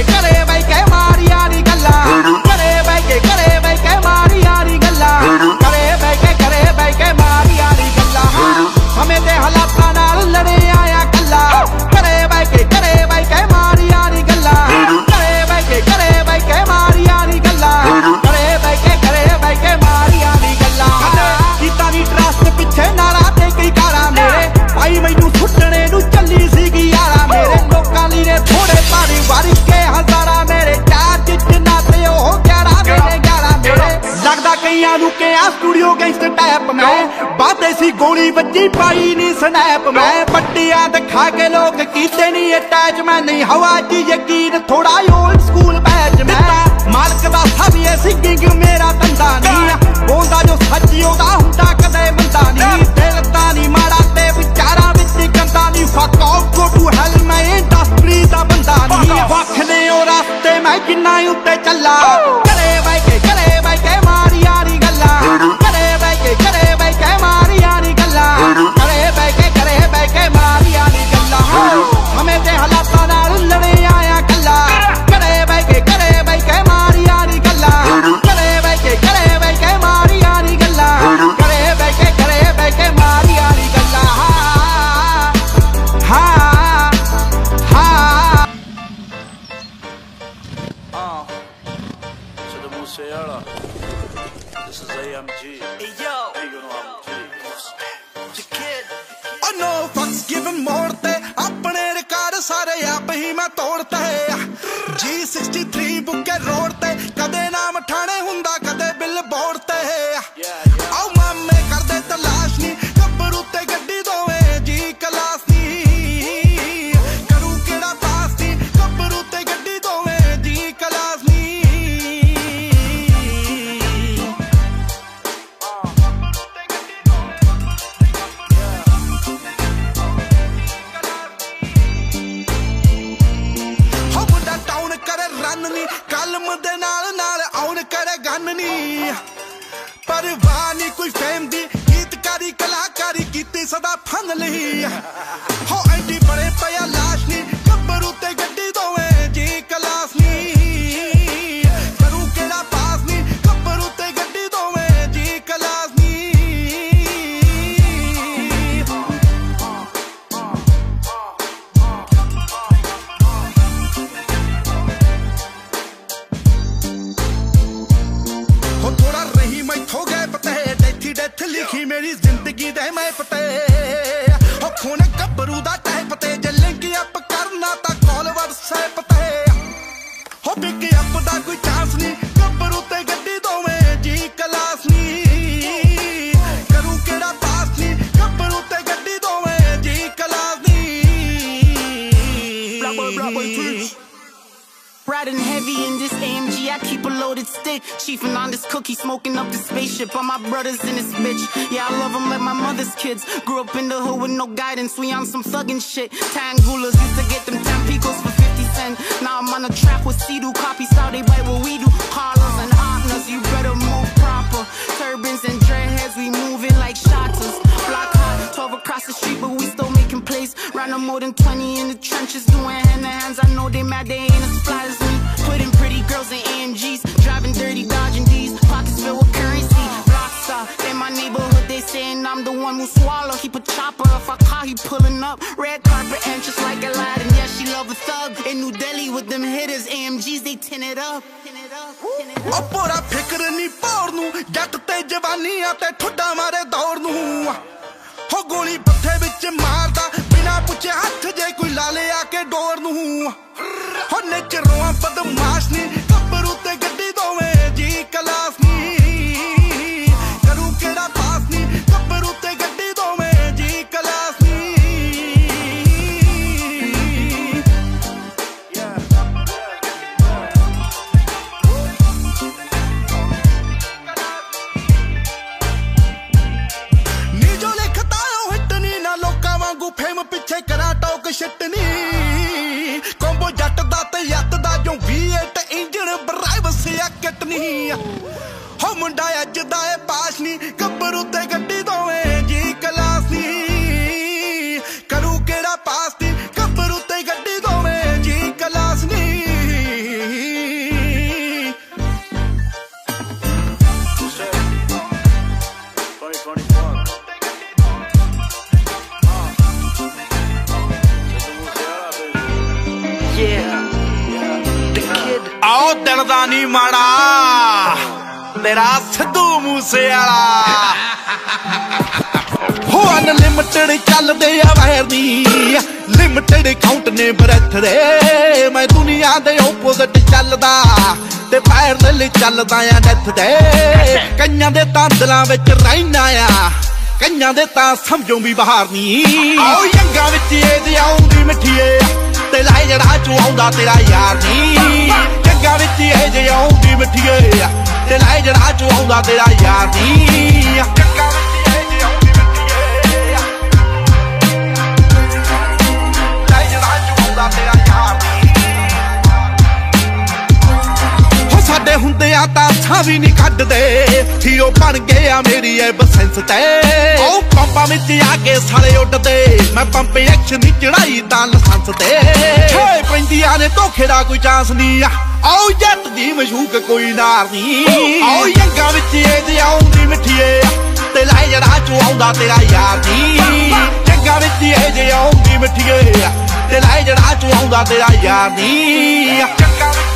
S2: बह के मारिया नी गल्ला करे बह के मारिया नी गल्ला करे बह के मारिया नी गल्ला हमें ते हालातां नाल लड़े आया कल्ला करे बह के मारिया नी गल्ला करे बह के मारिया नी गल्ला करे बह के मारिया नी गल्ला कीता नी ट्रस्ट पिछे नारा ते कई कारा मेरे भाई मैनू सुटने नू चली सीगी यारा मेरे लोकां ली ने थोड़े पारी वारी के हजारा मेरे चार जिन्ना ते ओह 11 मेरे 11 मेरे लगदा कईयां नू के आ स्टूडियो गैंगस्टर टाइप मैं बाते सी गोली बच्ची पाई नी स्नैप मैं पट्टियां दिखा के लोग कीते नी अटैच मैं नहीं हवा च यकीन थोड़ा ओल्ड स्कूल बैच मैं मालक दा सब ये सिंगिंग मेरा धंधा नहीं बोलदा जो सच्ची ओदा हुंदा कदे मंदा नहीं दिल दा नी माड़ा ते विचारां विच गंदा नी fuck off go to hell मैं इंडस्ट्री दा बंदा नहीं वख ने ओ रास्ते मैं किन्ना उत्ते चला करे बह के मारिया नी गल्ला करे बह के मारिया नी गल्ला करे बह के मारिया नी गल्ला हमें ते हालातां नाल लड़े आया कल्ला करे बह के मारिया नी गल्ला करे बह के मारिया नी गल्ला करे बह के मारिया नी गल्ला
S6: To the mosay, this is AMG.
S4: Hey yo,
S6: You know I'm G.
S4: the kid.
S2: Oh no fucks given more te अपने रिकॉर्ड सारे आप ही मैं तोड़ते G63 बुके रोड ते कदे नाम ठाणे हुंदा कदे बिल बोर्ड ते आओ मामे कर दे तलाश नी कब्रू ते गड्डी दोवे जी क्लास नी करू केड़ा पास नी कब्रू ते गड्डी दोवे जी क्लास नी कलम दे नाल आउन करे गन नी परवाह नी कोई फेम दी गीतकारी कलाकारी कीती सदा फन ली हो एडी बड़े पया लाश नी कब्रू ते गड्डी दोवे जी क्लास नी करू केड़ा पास नी कब्रू ते गड्डी दोवे जी क्लास नी हो थोड़ा रही मैं थो गए पते डेथ लिखी मेरी जिंदगी दे मैं पते हो खून कब्रू दा टाइप पते जल्ले की अप करना ता कॉल व्हाट्सएप पते हो पिक अप दा कोई चांस नहीं कब्रू ते गड्डी दोवे जी क्लास नी करू केड़ा पास नी कब्रू ते गड्डी दोवे जी क्लास नी Black boy preach.
S7: Riding heavy in this AMG, I keep a loaded stick. Chiefing on this cookie, smoking up the spaceship. All my brothers in this bitch. Yeah, I love them like my mother's kids. Grew up in the hood with no guidance, we on some thuggin' shit. Tangulas used to get them Tampicos for 50 cents. Now I'm on a trap with Sadho, copy style, they bite what we do. Harlows and Opnas, you better move proper. Turbans and dreadheads, we moving like shotters. Block hot, 12 across the street, but we still making plays. Round no more than 20 in the trenches, doing hand-to-hands. I know they mad, they ain't as fly as me. Putting pretty girls in AMGs, driving dirty, dodging D's. Pockets filled with currency. Blockstar, in my neighborhood, they saying I'm the one who swallow. He put chopper, if I call, he pulling up. Red carpet entrance like Aladdin. Yeah, she love a thug. In New Delhi with them hitters, AMGs, they tin it up.
S2: ओ पूरा फिक्र नी पौड़ नू जट ते जवानियां ते ठुड्डा मारे दौड़ नू हो गोली पत्थे विच मारदा बिना पुछे हथ जे कोई ला ले आके डोर नू हो नेचरों बदमाश नी कब्रू ते गड्डी दोवे जी क्लास नी करू केड़ा पास नी कब्रू ते गड्डी दोवे जी दिल दा नी माड़ा तेरा सिद्धू मूसे वाला हो अनलिमिटेड चलदे आ वायर नी लिमिटेड काउंट ने ब्रैथ दे मैं दुनिया दे ओपोजिट चलदा ते पैरल चलदा आ डेथ दे कईयां दे तां दिलां विच रहिना आ कईयां दे तां समझो भी बाहर नी आओ यंगा विच ए आउंदी मिठीए ते लाई जड़ा चो आउंदा तेरा यार नी यंगा विच ए आउंदी मिठीए ते लाई जड़ा चो आउंदा तेरा यार नी यंगा विच साडे हुंदे आ तां सां भी नहीं कड्डदे थीओ बन गए आ मेरी ए बसेंस ते ओ पंपां विच आके साले उड्डदे मैं पंप एक्शन दी चढ़ाई तां लसंस ते पैंदियां ने धोखे दा कोई चांस नहीं आओ जट दी मशूक कोई नार नहीं आओ यंगा विच ए आउंदी मिठीए ते लाई जड़ा चो आउंदा तेरा यार नहीं यंगा विच ए आउंदी मिठीए ते लाई जड़ा चो आउंदा तेरा यार नहीं यंगा विच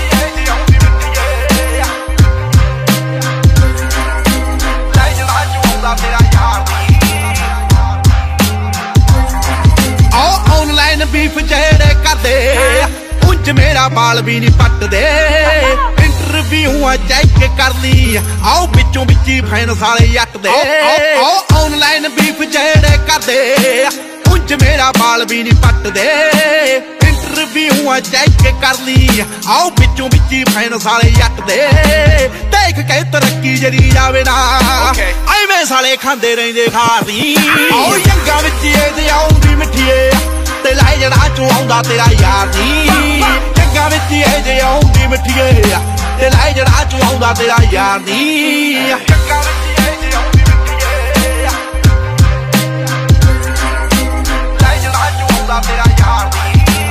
S2: ऑनलाइन बीफ जेड़े करदे उंज मेरा बाल भी नहीं पटदे इंटरव्यू चेक कर ली आओ बिचों बिची फैन साले जट दे ऑनलाइन बीफ जेड़े करदे उंज मेरा बाल भी नहीं पटदे इंटरव्यू चेक कर ली आओ बिचों बिची फैन साले जट दे देख के तरक्की जरी जावे ना एवें साले खांदे रहिंदे खारी आओ यंगा विच ए आउंदी मिठीए ते लाई जड़ा चो आउंदा तेरा यार नी यंगा विच ए आउंदी मिठीए ते लाई जड़ा चो आउंदा तेरा यार नी यंगा विच ए आउंदी मिठीए लाई जड़ा चो आउंदा तेरा यार नी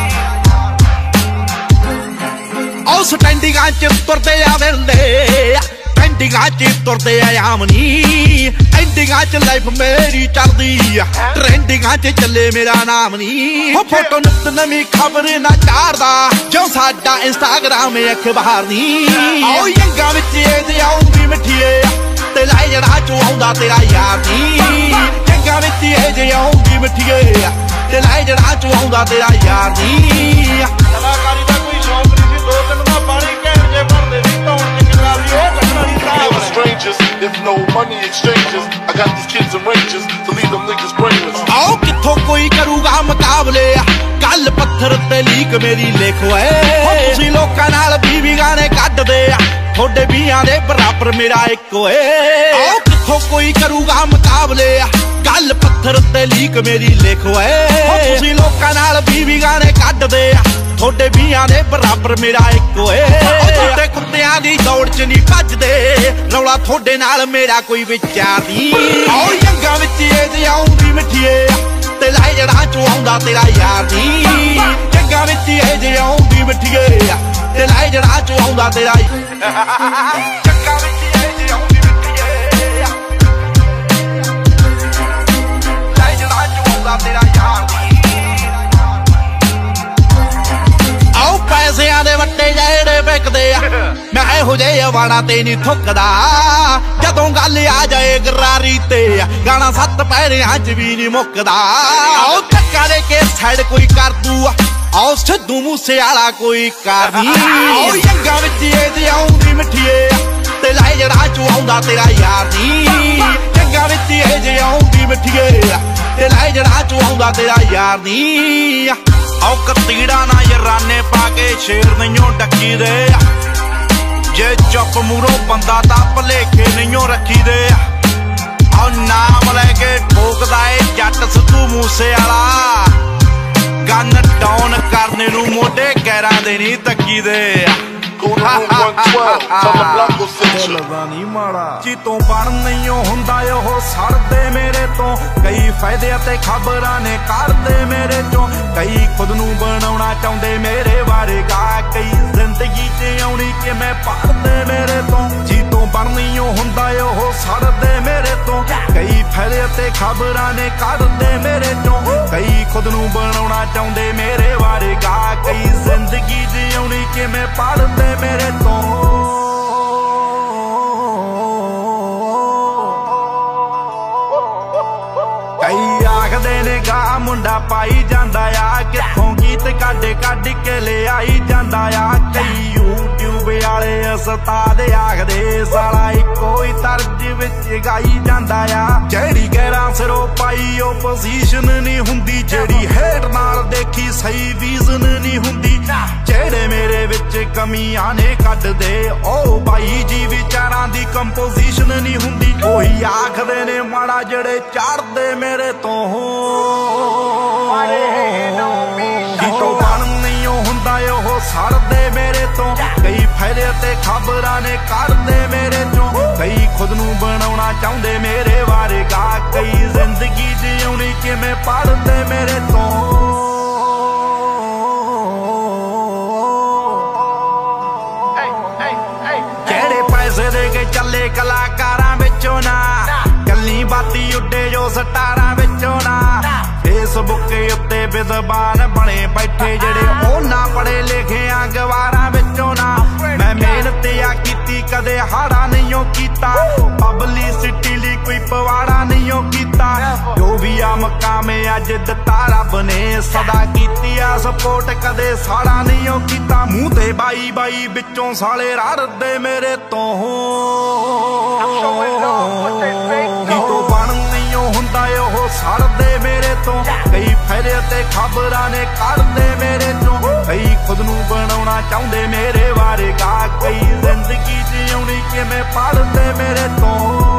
S2: ओ स्टैंडिंगां च तुरदे आ वेंदे एंडिंगां च तुरदे आ आमनी एंडिंगां च लाइफ मेरी चलदी ट्रेंडिंगां च चले मेरा नाम नी हो फोटो नित नवी खबर ना चारदा जो साडा इंस्टाग्राम अखबार नी आओ यंगा विच ए आउंदी मिठीए ते लाई जड़ा चो आउंदा तेरा यार नी यंगा विच ए आउंदी मिठीए ते लाई जड़ा चो आउंदा तेरा यार नी कलाकारी दा कोई शौक नहीं सी दो दिन दा पानी कहण जे भरदे सी तौण च किनारी ओ कटना नहीं
S1: strangers, if no money exchanges, I got these kids in ranges to leave them niggas brainless.
S2: आओ किथों कोई करूगा मुकाबले गल पत्थर ते लीक मेरी लिख ओए तुसी लोकां नाल 20 गाने कड्डदे थोड़े 20 दे बराबर मेरा एक ओए आओ किथों कोई करूगा मुकाबले गल पत्थर ते लीक मेरी लिख ओए तुसी लोकां नाल 20 गाने कड्डदे थोड़े 20 दे बराबर मेरा एक ओए छोटे कुत्तियां दी दौड़ च नहीं भजदे रौला थोड़े नाल मेरा कोई विचार नहीं आओ यंगा विच ए आउंदी मिठीए ते लाई जड़ा चो आउंदा तेरा यार नहीं यंगा विच ए आउंदी मिठीए ते लाई जड़ा चो आउंदा तेरा यंगा विच ए आउंदी मिठीए लाई जड़ा चो आउंदा तेरा यार आओ पैसियां दे वट्टे जेड़े विकदे मैं इहो जिहे वाणा ते नहीं थुकदा जदों गल आ जाए गरारी ते गाना 7 पैरियां च भी नहीं मुकदा आओ धक्का दे के साइड कोई कर दू आओ सिद्धू मूसे वाला कोई कर नी आओ यंगा विच ए आउंदी मिठीए ते लाई जड़ा चो आउंदा तेरा यार नी यंगा विच ए आउंदी मिठीए ते लाई जड़ा चो आउंदा तेरा यार नी आओ कतीड़ा ना यराने पाके शेर नहीं डकी दे जे चुप मूरों बंदा ता भलेखे नहीं रखी दे आओ नाम लैके ठोकदा ए जट सिद्धू मूसे वाला गन डाउन करने नू मोढे गैरां दे नहीं तकी दे जीतों बन नहीं हुंदा ओह सड़दे मेरे तो कई फायदे ते खबरां ने करदे मेरे चों कई खुद नू बनाउणा चाहुंदे मेरे बारे गा कई जिंदगी च आउणी कि मैं पढ़दे मेरे तो जीतों बन नहीं हुंदा ओह सड़दे मेरे तो कई फायदे ते खबरां ने करदे मेरे चों कई खुद नू बनाउणा चाहुंदे मेरे बारे गा कई जिंदगी च आउणी किवें पढ़दे मेरे तो कई आखदे ने गा मुंडा पाई जांदा आ कित्थों गीत कढ कढ के ले आई जांदा आ कई यूट्यूब वाले उस्ताद आखदे साला इक्को ही तर्ज विच गाई जांदा आ जेहड़ी गैरां सिरों पाई ओ पोजीशन नहीं हुंदी जेहड़ी हेट नाल देखी सही विजन नहीं हुंदी जेहड़े मेरे विच कमियां ने कढ दे ओ भाई जी विचारां दी कंपोजिशन नहीं हुंदी ओही आखदे ने माड़ा जेहड़े चढ़दे मेरे तो तो बन नहीं हुंदा ओह सड़दे मेरे तो कई फैले ते खबरां ने करदे मेरे चों कई खुद नूं बनाउणा चाहुंदे मेरे बारे गा कई जिंदगी जिउणी किवें पढ़दे मेरे तो जेहड़े पैसे दे के चले कलाकारां विचों ना कल्ली बाती उड्डे जो सटारां विचों ना फेसबुक उत्ते विद्वान बने बैठे जेड़े ओना पढ़े लिखे गवारां विचों ना मैं मेहनत आ कीती कदे हाड़ा नहीं कीता पब्लिसिटी लई कोई पवाड़ा नहीं कीता जो भी आ मकामे अज दिता रब ने सदा कीती आ सपोर्ट कदे साड़ा नहीं कीता मूंह ते बाई बाई विचों साले रड़दे मेरे तो बन नहीं हुंदा ओह सड़दे मेरे तो कई फैले ते खबरां ने करदे मेरे चों कई खुद नूं बनाउणा चाहुंदे मेरे बारे गा कई जिंदगी जिउणी किवें पढ़दे मेरे तो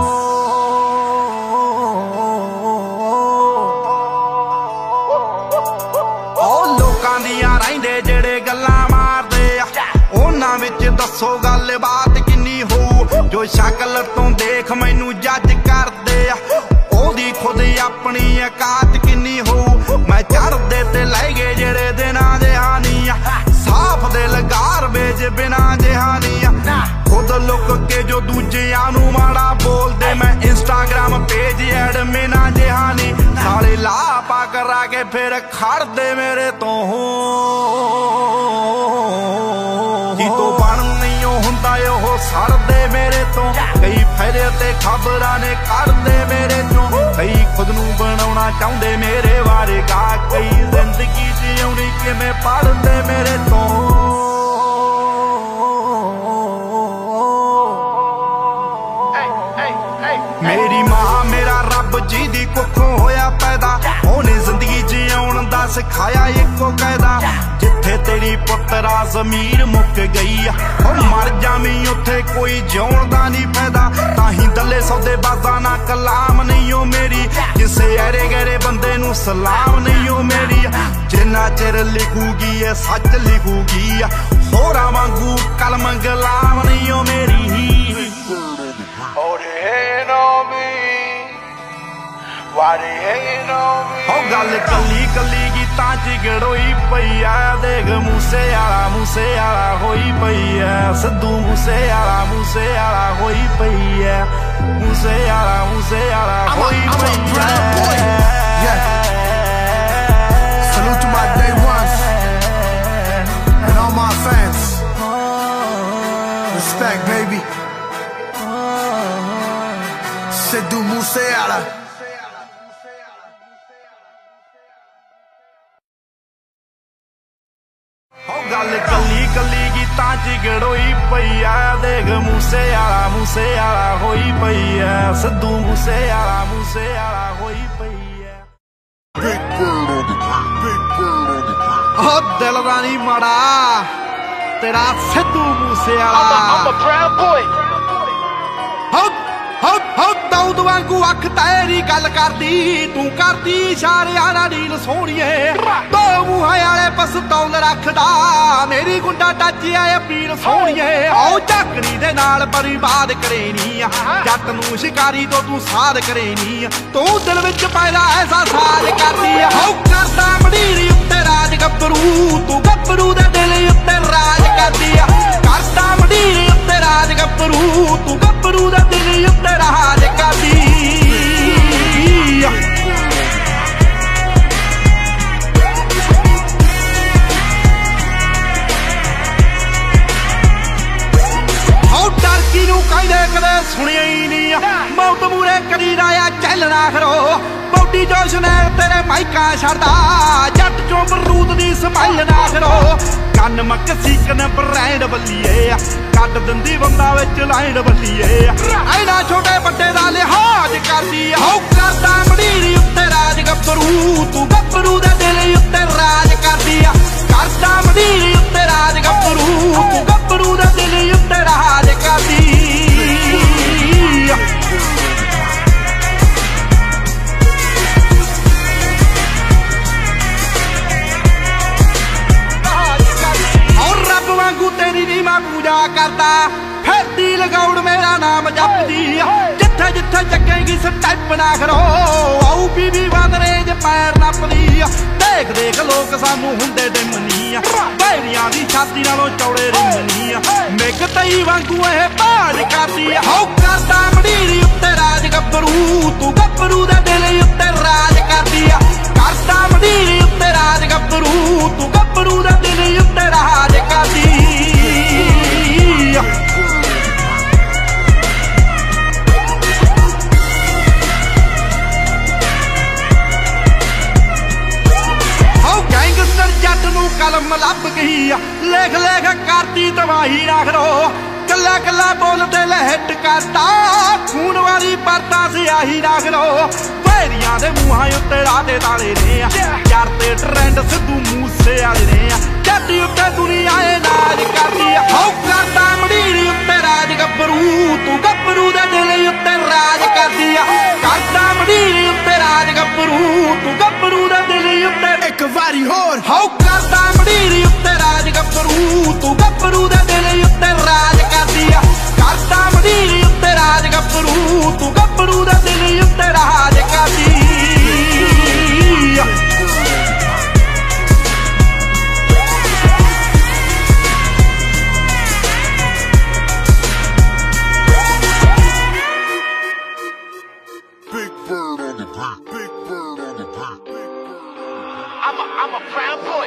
S2: ओ लोकां दियां रहिंदे जेड़े गल्लां मारदे उन्हां विच दस्सो गलबात किन्नी होऊ जो शक्ल तो देख मैनू जज करदे ओदी खुद अपनी औकात किन्नी होऊ मैं चढ़दे ते लै गए जेड़े दिनां जहानी साफ दिल गारबेज बिना जहानी खुद लुक के जो दूजियां नू माड़ा बोलदे मैं इंस्टाग्राम पेज एडमिना जहानी साले लापा करा के फिर खड़दे मेरे तो तो बन नहीं हुंदा ओह सड़दे मेरे तो कई फैले ते खबरां ने करदे मेरे चों कई खुद नूं बनाउणा चाहुंदे मेरे बारे गा कई जिंदगी जिउणी किवें पढ़दे मेरे तो मेरी मां मेरा रब जी दी कुखों होया पैदा ओने जिंदगी जिउण दा सिखाया इक्को कायदा जिथे तेरी पुत्तरा ज़मीर मुक गई ओ मर जावीं उत्थे कोई जिउण दा नहीं फायदा ताही दले सौदे बाज़ां ना कलाम नहीं ओ मेरी किसे ऐरे गैरे बंदे नूं सलाम नहीं ओ मेरी जिन्ना चिर लिखूगी ए सच लिखूगी होरां वांगू कलम गलाम नहीं ओ मेरी हो गल कली कली गीतां च गड़ोई पई आ देख मूसे आला होई पई ऐ सिद्धू मूसे आला होई पई ऐ मूसे आला होई पई ऐ
S3: Salute to my day ones and all my fans. Respect, baby. Sidhu Moosewala.
S2: गल कली कली गीतां च गड़ोई पई आ देख मूसे आला होई पई ऐ सिद्धू मूसे आला होई पई ऐ ओ दिल दा नी माड़ा तेरा सिद्धू मूसे आला I'm a proud boy Dawood वांगू अख तेरी गल करदी तू करदी इशारियां नाल नील सोहणीए दो मूहां वाले पिस्तौल रखदा मेरी गुंडा टच आए पीर सोहणीए ओ झकड़ी दे नाल बर्बाद करेनी जट नूं शिकारी तो तू साध करेनी तू दिल विच पैदा ऐसा साज करदी हो करदा मंडीरी उत्ते राज गब्बरू तू गब्बरू दे दिल उत्ते राज करदी करदा मंडीरी उत्ते राज गब्बरू तू गब्बरू दे दिल उत्ते राज करदी ਨੀ ਜੋਸ਼ ਨੇ तेरे माइका छड़दा जट चों बरूद दी समाइल ना करो कन मक सीकन ब्रैंड बल्लीए कट दिंदी बंदा विच लाइन बल्लीए ऐना छोटे बड्डे दा लिहाज करदी हो करदा मडीरी उत्ते राज गब्बरू तू गब्बरू दे दिल उत्ते राज करदी करदा मडीरी उत्ते राज गब्बरू तू गब्बरू दे दिल उत्ते राज करदी तेरी नी मैं पूजा करता फिरदी लगाउड़ मेरा नाम जपदी जिथे जिथे चकेगी स्टैप ना करो आऊ बीबी बंद रेंज पैर नपदी देख देख लोग सानू हुंदे डिमनी बैरियां दी छाती नालों चौड़े रिंगनी मिग तई वांगू एह भाज करदी हो करदा मडीरी उत्ते राज गब्बरू तू गब्बरू दे दिल उत्ते राज करदी करदा मडीरी उत्ते राज गब्बरू तू गब्बरू दे दिल उत्ते राज करदी जट नू कलम लभ गई लिख लिख करती तबाही रख लो कला कला बोलते लहट करता खून वाली परता सियाही रख लो बैरियां दे मूहां उत्ते राते ताले ने यार ते ट्रेंड सिद्धू मूसे वाले ने जट उत्ते दुनिया नाज करदी हो करदा मडीरी उत्ते राज गब्बरू तू गब्बरू दे दिल उत्ते राज करदी करदा मडीरी उत्ते राज गब्बरू तू गब्बरू दे दिल उत्ते एक वारी होर हो करदा मडीरी उत्ते राज गब्बरू तू गब्बरू दे दिल उत्ते राज करदी करदा मडीरी उत्ते राज गब्बरू तू गब्बरू दे दिल उत्ते राज करदी
S4: I'm a proud boy.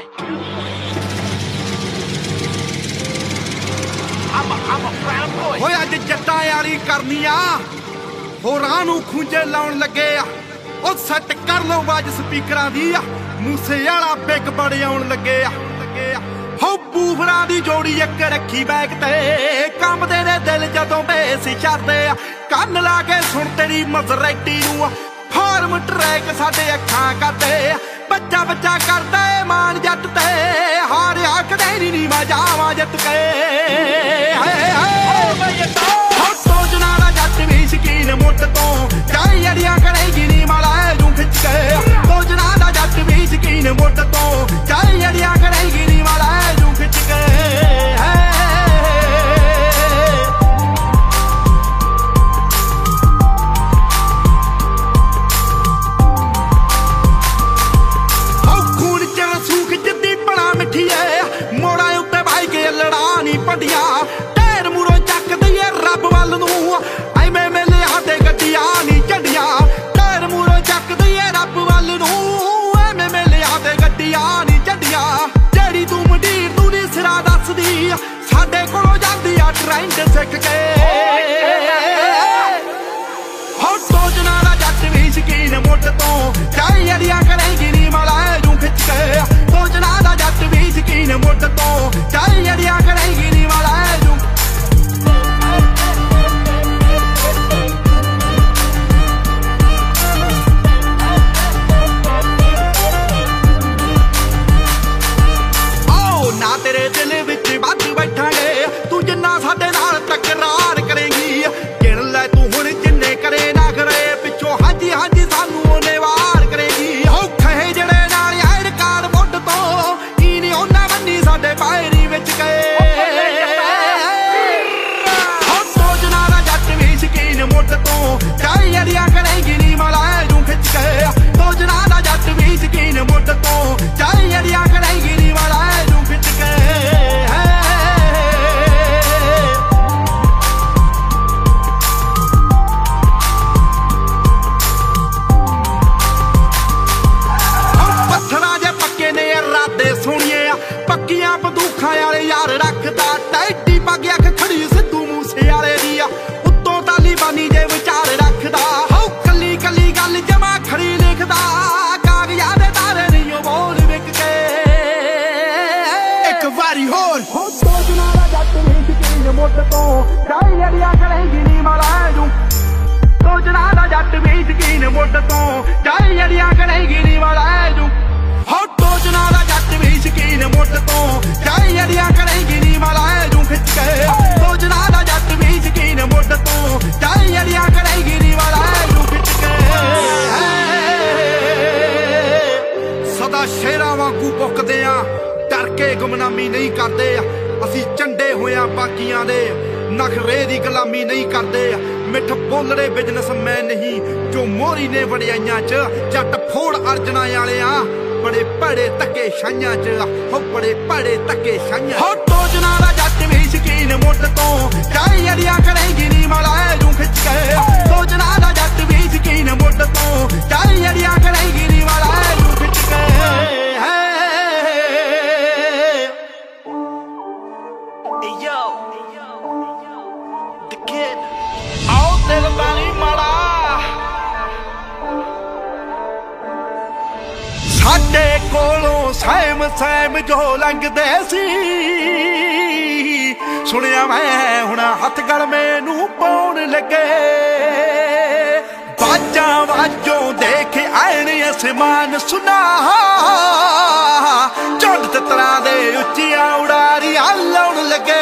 S4: I'm a proud boy.
S2: होए अज जट्टां वाली करनी आ होरां नू खूंजे लाउण लगे आ ओ सैट कर लो बाज स्पीकरां दी मूसे वाला बिग बड़े आउण लगे आ हो बूफरां दी जोड़ी एक रखी बैग ते कंबदे ने दिल जदों बेस छड़दे कंन ला के सुण तेरी मजरैटी नू फार्म ट्रैक साडे अखां करदे बच्चा बच्चा करदा ए मान जट ते हारिया कदे नी मैं जावां जट के हो सोजना दा जट भी शकीन मुट तो चाहे अड़ियां करेगी नी माला जूं खिच के सोजना दा जट भी शकीन मुट तो चाहे अड़ियां करेगी नी माला जूं खिच के मोड़ा उत्ते भाई के लड़ा नी पटिया टैर मुड़ो चक दईए रब वल नू ऐवें मेले हाथे गड्डियां नी झंडियां टैर मुड़ो चक दईए रब वल नू ऐवें मेले हाथे गड्डियां नी झंडियां जेड़ी तू मंडीर तू नी सिरा दसदी साडे कोलों जांदी आ ट्रेंड सिख के हो सोचना दा जट भी शकीन मुट तो चाहे अड़ियां करेगी नी माला जूं खिच के सोचना दा जट भी शकीन मुट तो चाहे अड़ियां करेगी नी माला जूं आओ ना तेरे दिल विच वध बैठांगे तू जिन्ना साडे नाल तकरार करेगी गिण लै तू हुण जिन्ने करे ना करे पिछों हाजी हाजी सानू ओने वार करेगी हो खहे जड़े नाल हैड कार मुੱਢ ਤੋਂ ई नी ओना बन्नी साडे पायरी विच गए हो सोचना दा जट भी शकीन मुੱਢ ਤੋਂ चाहे अड़ियां करेगी नी माला जूं खिच के सोचना दा जट भी शकीन मुੱਢ ਤੋਂ चाहे अड़ियां करेगी नी माला जूं खिच के पक्कियां बंदूखां वाले यार रखदा टैडी पग अख खड़ी सिद्धू मूसे वाले दी उत्तों तालीबानी जे विचार रखदा हो कली कली गल जमा खड़ी लिखदा ਮੁੱਢ ਤੋਂ ਜਾਈ ਅੜੀਆਂ ਕਰੇਂਗੀ ਨੀ ਮਲਾ ਜੂ ਸੋਚਣਾ ਦਾ ਜੱਟ ਵੀ ਸ਼ਕੀਨ ਮੁੱਢ ਤੋਂ ਜਾਈ ਅੜੀਆਂ ਕਰੇਂਗੀ ਨੀ ਮਲਾ ਜੂ ਹੋ ਸੋਚਣਾ ਦਾ ਜੱਟ ਵੀ ਸ਼ਕੀਨ ਮੁੱਢ ਤੋਂ ਜਾਈ ਅੜੀਆਂ ਕਰੇਂਗੀ ਨੀ ਮਲਾ ਜੂ ਖਿੱਚ ਕੇ ਸੋਚਣਾ ਦਾ ਜੱਟ ਵੀ ਸ਼ਕੀਨ ਮੁੱਢ ਤੋਂ ਜਾਈ ਅੜੀਆਂ ਕਰੇਂਗੀ ਨੀ ਮਲਾ ਜੂ ਖਿੱਚ ਕੇ ਸਦਾ ਸ਼ੇਰਾਂ ਵਾਂਗੂ ਪੁੱਕਦੇ ਆ ਡਰ ਕੇ ਗੁਮਨਾਮੀ ਨਹੀਂ ਕਰਦੇ ਅਸੀਂ ਚੰਡੇ ਹੋਇਆ ਬਾਕੀਆਂ ਦੇ ਨਖਰੇ ਦੀ ਗੁਲਾਮੀ ਨਹੀਂ ਕਰਦੇ ਮਿੱਠ ਬੋਲੜੇ ਬਿਜ਼ਨਸਮੈਨ ਨਹੀਂ ਜੋ ਮੋਰੀ ਨੇ ਵੜਿਆਈਆਂ ਚ ਜੱਟ ਫੋੜ ਅਰਜਣਾ ਵਾਲਿਆਂ ਬੜੇ ਭੜੇ ਧੱਕੇ ਛਾਈਆਂ ਚ ਹੋ ਬੜੇ ਭੜੇ ਧੱਕੇ ਛਾਈਆਂ ਹੋ ਟੋਜਣਾ ਦਾ ਜੱਟ ਵੀ ਸ਼ਕੀਨ ਮੁੱਢ ਤੋਂ ਜਾਈ ਅੜੀਆਂ ਕਰੇਂਗੀ ਨੀ ਮਲਾ ਜੂ ਖਿੱਚ ਕੇ ਟੋਜਣਾ ਦਾ ਜੱਟ ਵੀ ਸ਼ਕੀਨ ਮੁੱਢ ਤੋਂ ਜਾਈ ਅੜੀਆਂ ਕਰੇਂਗੀ ਨੀ ਮਲਾ ਜੂ ਖਿੱਚ ਕੇ ਸਾਡੇ ਕੋਲੋਂ ਸੈਮ ਜੋ ਲੰਘਦੇ ਸੀ ਸੁਣਿਆ ਮੈਂ ਹੁਣ ਹੱਥ ਗਲ ਮੈਨੂੰ ਪਾਉਣ ਲੱਗੇ ਬਾਜਾਂ ਵਾਜੋਂ ਦੇਖ ਆਣ ਅਸਮਾਨ ਸੁਨਾ ਝੁੰਡ ਤਿੱਤਰਾਂ ਦੇ ਉੱਚੀਆਂ ਉਡਾਰੀਆਂ ਲਾਉਣ ਲੱਗੇ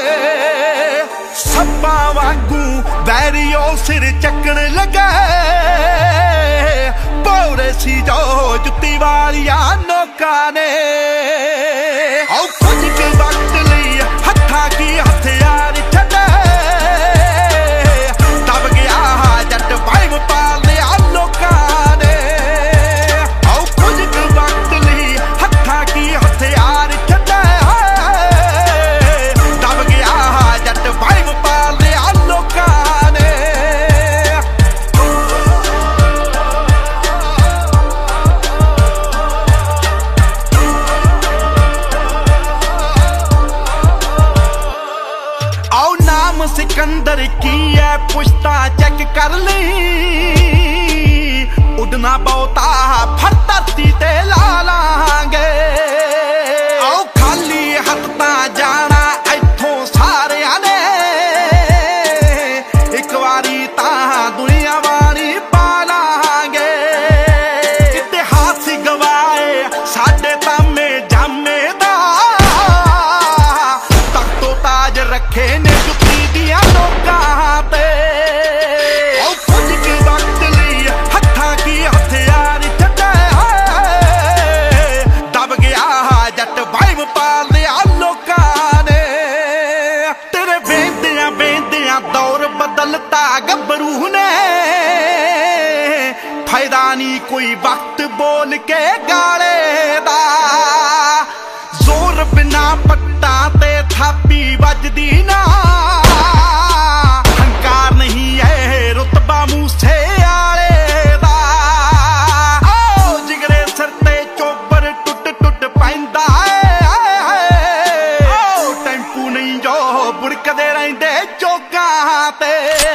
S2: ਸੱਪਾਂ ਵਾਂਗੂ ਬੈਰੀਓ ਸਿਰ ਚੱਕਣ ਲੱਗੇ ਪੌੜੇ ਸੀ ਜੋ ਜੁੱਤੀ ਵਾਲੀਆਂ ਨੋਕਾਂ ਨੇ ਆਉ ਕੁਝ ਕੇ ਵਕਤ ਲਈ ਹੱਥਾਂ ਕੀ ਹਥਿਆਰ ਛੱਡੇ ਦਬ ਗਿਆ ਜੱਟ ਵਾਈਮ ਪਾਲਦੇ ਆ ਲੋਕਾਂ ਨੇ ਆਉ ਕੁਝ ਕੇ ਵਕਤ ਲਈ ਹੱਥਾਂ ਕੀ ਹਥਿਆਰ ਛੱਡੇ ਦਬ ਗਿਆ ਜੱਟ ਵਾਈਮ ਪਾਲਦੇ ਆ ਲੋਕਾਂ ਨੇ सिकंदर की है पुश्ता चेक कर ली उड़ना बहुता फर धरती ते ला लांगे आओ खाली हथ तां जाना इत्थों सारियां ने एक वारी तां दुनिया वाली पा लांगे इतिहास गवाए साडे तामे जामे दा तख्तो ताज रखे ने गबरू ने फायदा नहीं कोई वक्त बोल के गाले दा जोर बिना पट्टा ते थापी वजदी ना हंकार नहीं है रुतबा मूसे आले दा ओ जिगरे सिर ते चोबर टुट टुट पैंदा ओ टेंपू नहीं जो बुड़कदे रहिंदे चौकां ते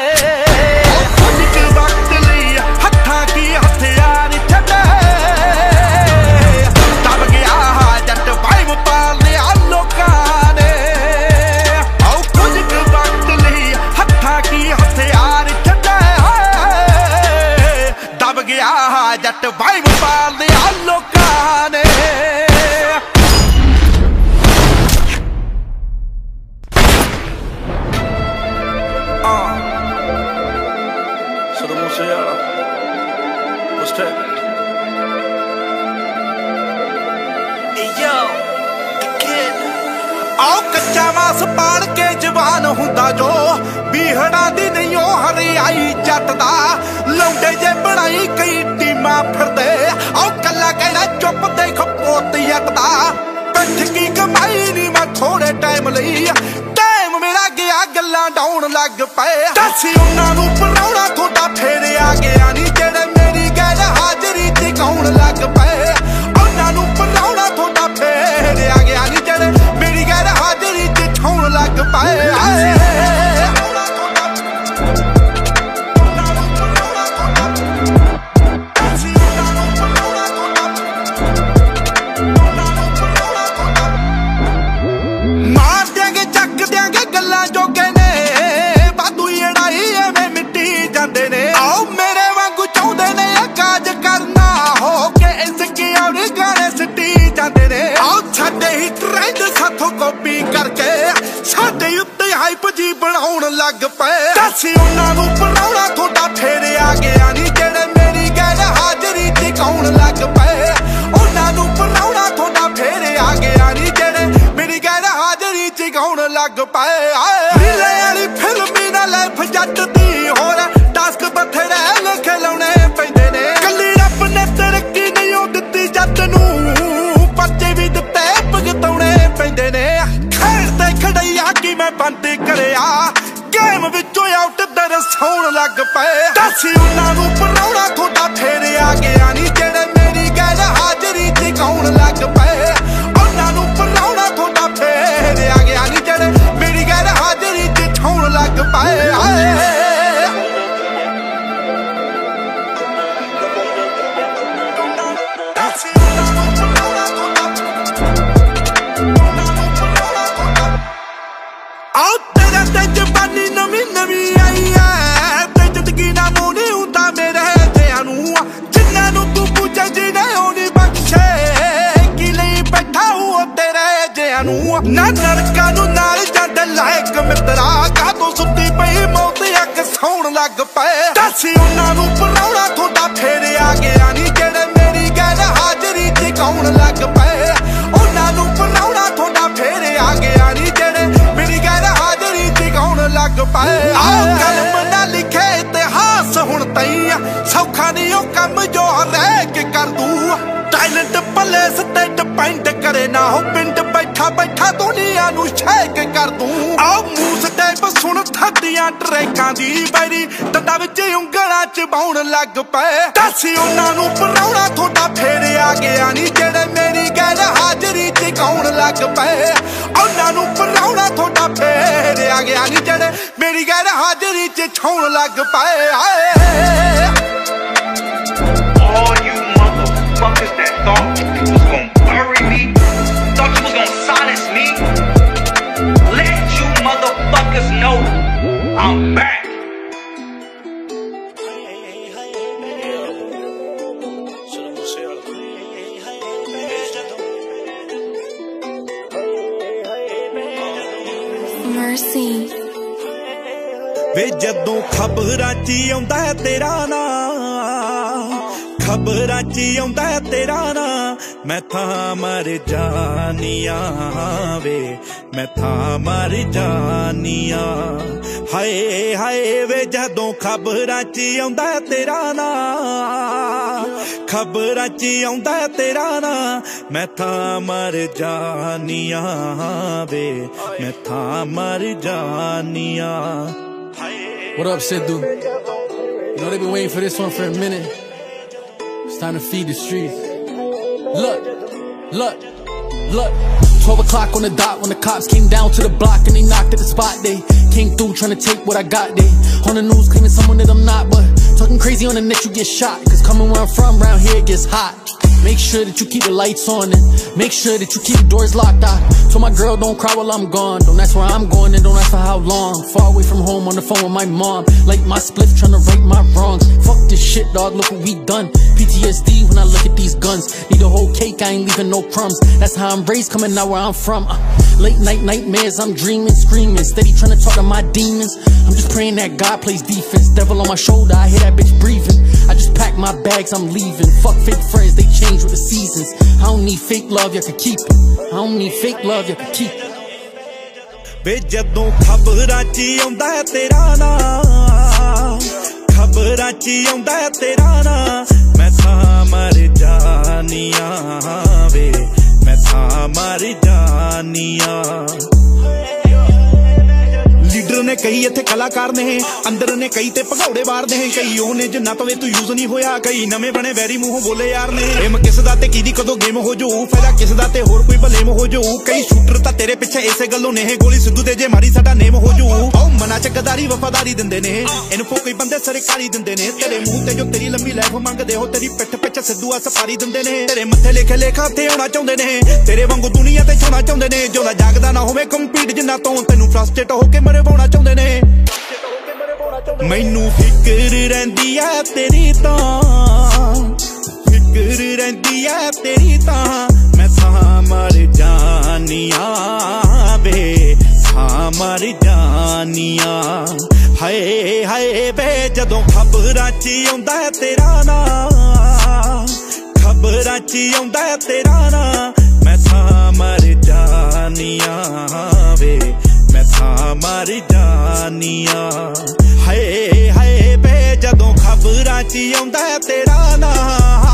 S2: जट वाइब पाल दिया लोकां ने Sadho mosay what's that? Hey yo, the kid. आओ कच्चा मास पाल के जवान हुंदा जो बीहड़ा दी नहीं ओ हरियाई जट दा लौंडे जे बनाई कई टीमां फिरदे आओ कल्ला कहना चुप देख पोत यकदा पिठ की कमाई नी मैं थोड़े टाइम लई टाइम मेरा गया गल्लां डाउन लग पए दसी उन्हां नूं पराउणा थोड़ा फेर आ गया नी जेड़े मेरी गैर हाजरी ते गाउण लग पए उन्हां नूं पराउणा थोड़ा फेर आ गया नी जेड़े मेरी गैर हाजरी ते ठौण लग पए मार देंगे चक देंगे गल्लां जोगे जी बनाउण लग पे दस उन्हां नूं पराउणा थोड़ा फेर आ गया नी जेड़े मेरी गैर हाजरी च गाउण लग पे उन्हां नूं पराउणा थोड़ा फेर आ गया नी जेड़े मेरी गैर हाजरी च गाउण लग पे रीले वाली फिल्म ना लाइफ जट दी होर टास्क बथेरे खिलौने पैंदे ने कल्ली रब ने तरक्की नहीं ओ दित्ती जट नूं पर्चे भी दित्ते भुगताउणे पैंदे ने खेड ते खड़ैया कि मैं बंद करिया गेम विचों आउट दरसाउण लग पे दस उन्हां नूं पराउणा थोड़ा फेर आ गया नी जेड़े मेरी गैर हाजरी च गाउण लग पे उन्हां नूं पराउणा थोड़ा फेर आ गया नी जेड़े मेरी गैर हाजरी च ठाउण लग पे ना नरका नूं नाल जद लायक मित्रा कातों सुत्ती पई मौत अख सौण लग पे दस उन्हां नूं पराउणा थोड़ा फेर आ गया नी जेड़े मेरी गैर हाजरी च गाउण लग पे उन्हां नूं पराउणा थोड़ा फेर आ गया नी जेड़े मेरी गैर हाजरी च गाउण लग पे आओ कलम ना लिखे इतिहास हुण तई सौखा नहीं ओ कम जो रह के कर दूं टैलेंट प्लेस ते डिपेंड करे ना हो पिंड बैठा बैठा दुनिया नूं शेक कर दूं आओ मूस टाइप सुन थड्डियां ट्रैकां दी बैरी दंदां विच उंगलां च बाउण लग पे दस उन्हां नूं पराउणा थोड़ा फेर आ गया नी जेड़े मेरी गैर हाजरी च गाउण लग पे उन्हां नूं पराउणा थोड़ा फेर आ गया नी जेड़े मेरी गैर हाजरी च ठाउण लग पे
S8: All you motherfuckers that thought you was gonna bury me, thought you was gonna silence me, let you motherfuckers know I'm back.
S9: Mercy.
S2: वे जदों खबरां च आउंदा है तेरा नाम खबरां च आउंदा है तेरा नाम मैं थां मर जानिया वे मैं थां मर जानिया हाय हाय वे जदों खबरां च आउंदा है तेरा नाम खबरां च आउंदा है तेरा नाम मैं थां मर जानिया वे मैं थां मर जानिया
S10: What up, Sadho? You know they've been waiting for this one for a minute. It's time to feed the streets. Look, look, look. 12 o'clock on the dot when the cops came down to the block and they knocked at the spot. They came through trying to take what I got. They on the news claiming someone that I'm not, but talking crazy on the net you get shot. Cause coming where I'm from, round here it gets hot. Make sure that you keep the lights on and make sure that you keep the doors locked. I told my girl don't cry while I'm gone. Don't ask where I'm going and don't ask for how long. Far away from home on the phone with my mom. Like my spliff trying to right my wrongs. Fuck this shit, dog, look what we done. PTSD when I look at these guns. Need a whole cake, I ain't leaving no crumbs. That's how I'm raised, coming out where I'm from. Late night nightmares, I'm dreaming, screaming. Steady trying to talk to my demons. I'm just praying that God plays defense. Devil on my shoulder, I hear that bitch breathing. I just pack my bags, I'm leaving. Fuck fake friends, they change with the seasons. I don't need fake love, you can keep it. I don't need fake love, you can keep it. वे जदों खबरां च आउंदा है तेरा नाम खबरां च आउंदा है तेरा नाम मैं थां मर जानिया वे मैं थां मर जानिया लीडर ने कई इत्थे कलाकार ने अंदर ने कई ते भगौड़े मारदे हैं कई ओ ने जिन्ना तवे तू यूज नहीं होया कई नਵੇਂ बने वैरी मूंहों बोले यार ने एम किस दा ते कीदी कदों गेम हो जाऊ फायदा किस दा ते होर कोई भलेम हो जाऊ कई शूटर तां तेरे पिछे इसे गल्लों ने गोली सिद्धू ते जे मारी साडा नेम हो जाऊ ओ मना च गदारी वफादारी दिंदे ने इनफो कोई बंदे सरकारी दिंदे ने तेरे मुंह ते जो तेरी लंबी लाइफ मंगदे हो तेरी पिठ पिछे सिद्धू आ सफारी दिंदे ने तेरे मत्थे लिखे लेखा ते होना चाहुंदे ने तेरे वांगू दुनिया ते छोना चाहुंदे ने जोदा जागदा ना होवे कंपीट जिन्ना तो तैनू फ्रस्ट्रेट हो के मरवाउणा चाहुंदे ने मैनू फिकर रहिंदी ऐ तेरी तां फिकर रहिंदी ऐ तेरी तां मैं थां मर जानिया वे थां
S2: मर जानिया हाय हाय वे जदों खबरां च आउंदा है तेरा नाम खबरां च आउंदा है तेरा नाम मैं तां मर जानिया वे मैं तां मर जानिया हाय हाय वे जदों खबरां च आउंदा है तेरा नाम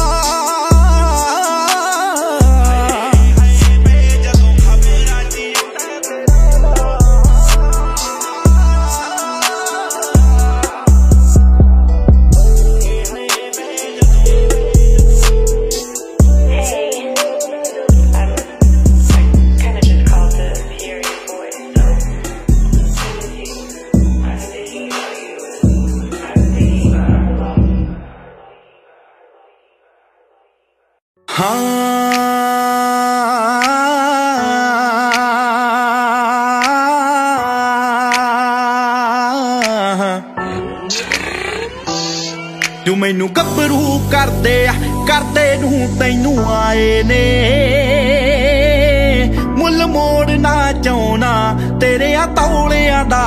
S2: जो मैनू गभरू करदे नू तैनू आए ने मुल मोड़ना चाहना तेरे तौलियां दा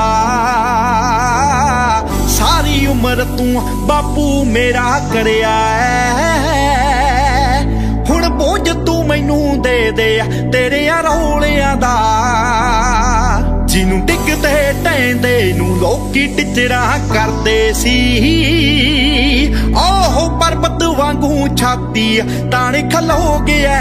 S2: सारी उम्र तू बापू मेरा करया हुण बोझ तू मैनू दे तेरे रौलियां दा जिनू डिगदे टैंदे नू लोकी टिचरा करदे सी ओहो पर्वत वांगू छाती ताने खलो गया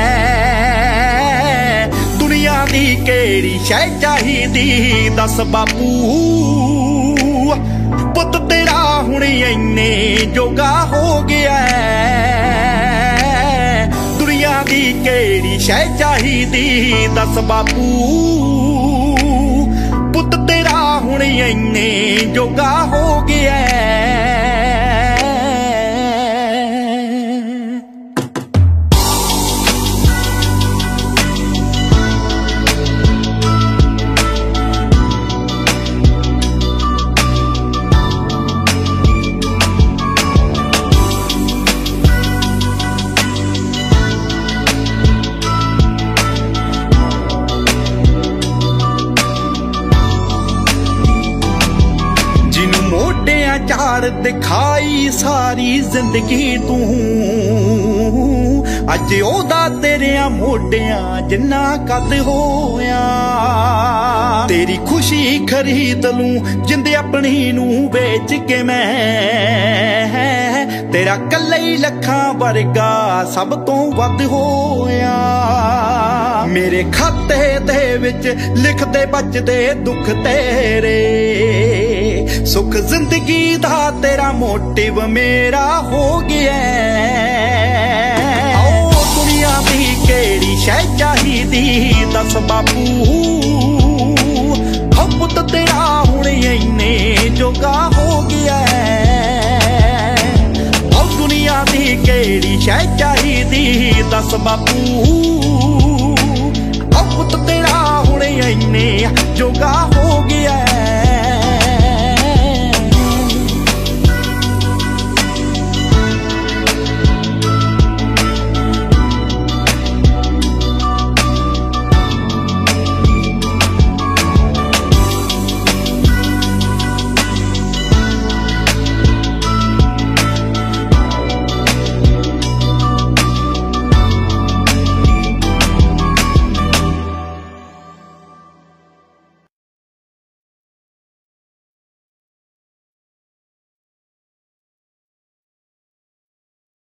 S2: दुनिया दी केड़ी शै चाहीदी दस बापू पुत तेरा हुण इन्ने जोगा हो गया दुनिया दी केड़ी शै चाहीदी दस बापू पुत तेरा हुण इन्ने जोगा हो गया चार दिखाई सारी जिंदगी तू अज ओदा तेरिया मोडिया जिन्ना कद होया तेरी खुशी खरीद लूं जिंदे अपनी नू बेच के मैं तेरा कल्ले ही लखां वर्गा सब तो वध होया मेरे खाते दे विच लिखदे बचदे दुख तेरे सुख जिंदगी दा तेरा मोटिव मेरा हो गया ओ दुनिया दी केड़ी शै चाहीदी दस बापू हो पुत तेरा हुण इन्ने जोगा हो गया ओ दुनिया दी केड़ी शै चाहीदी दस बापू हो पुत तेरा हुण इन्ने जोगा हो गया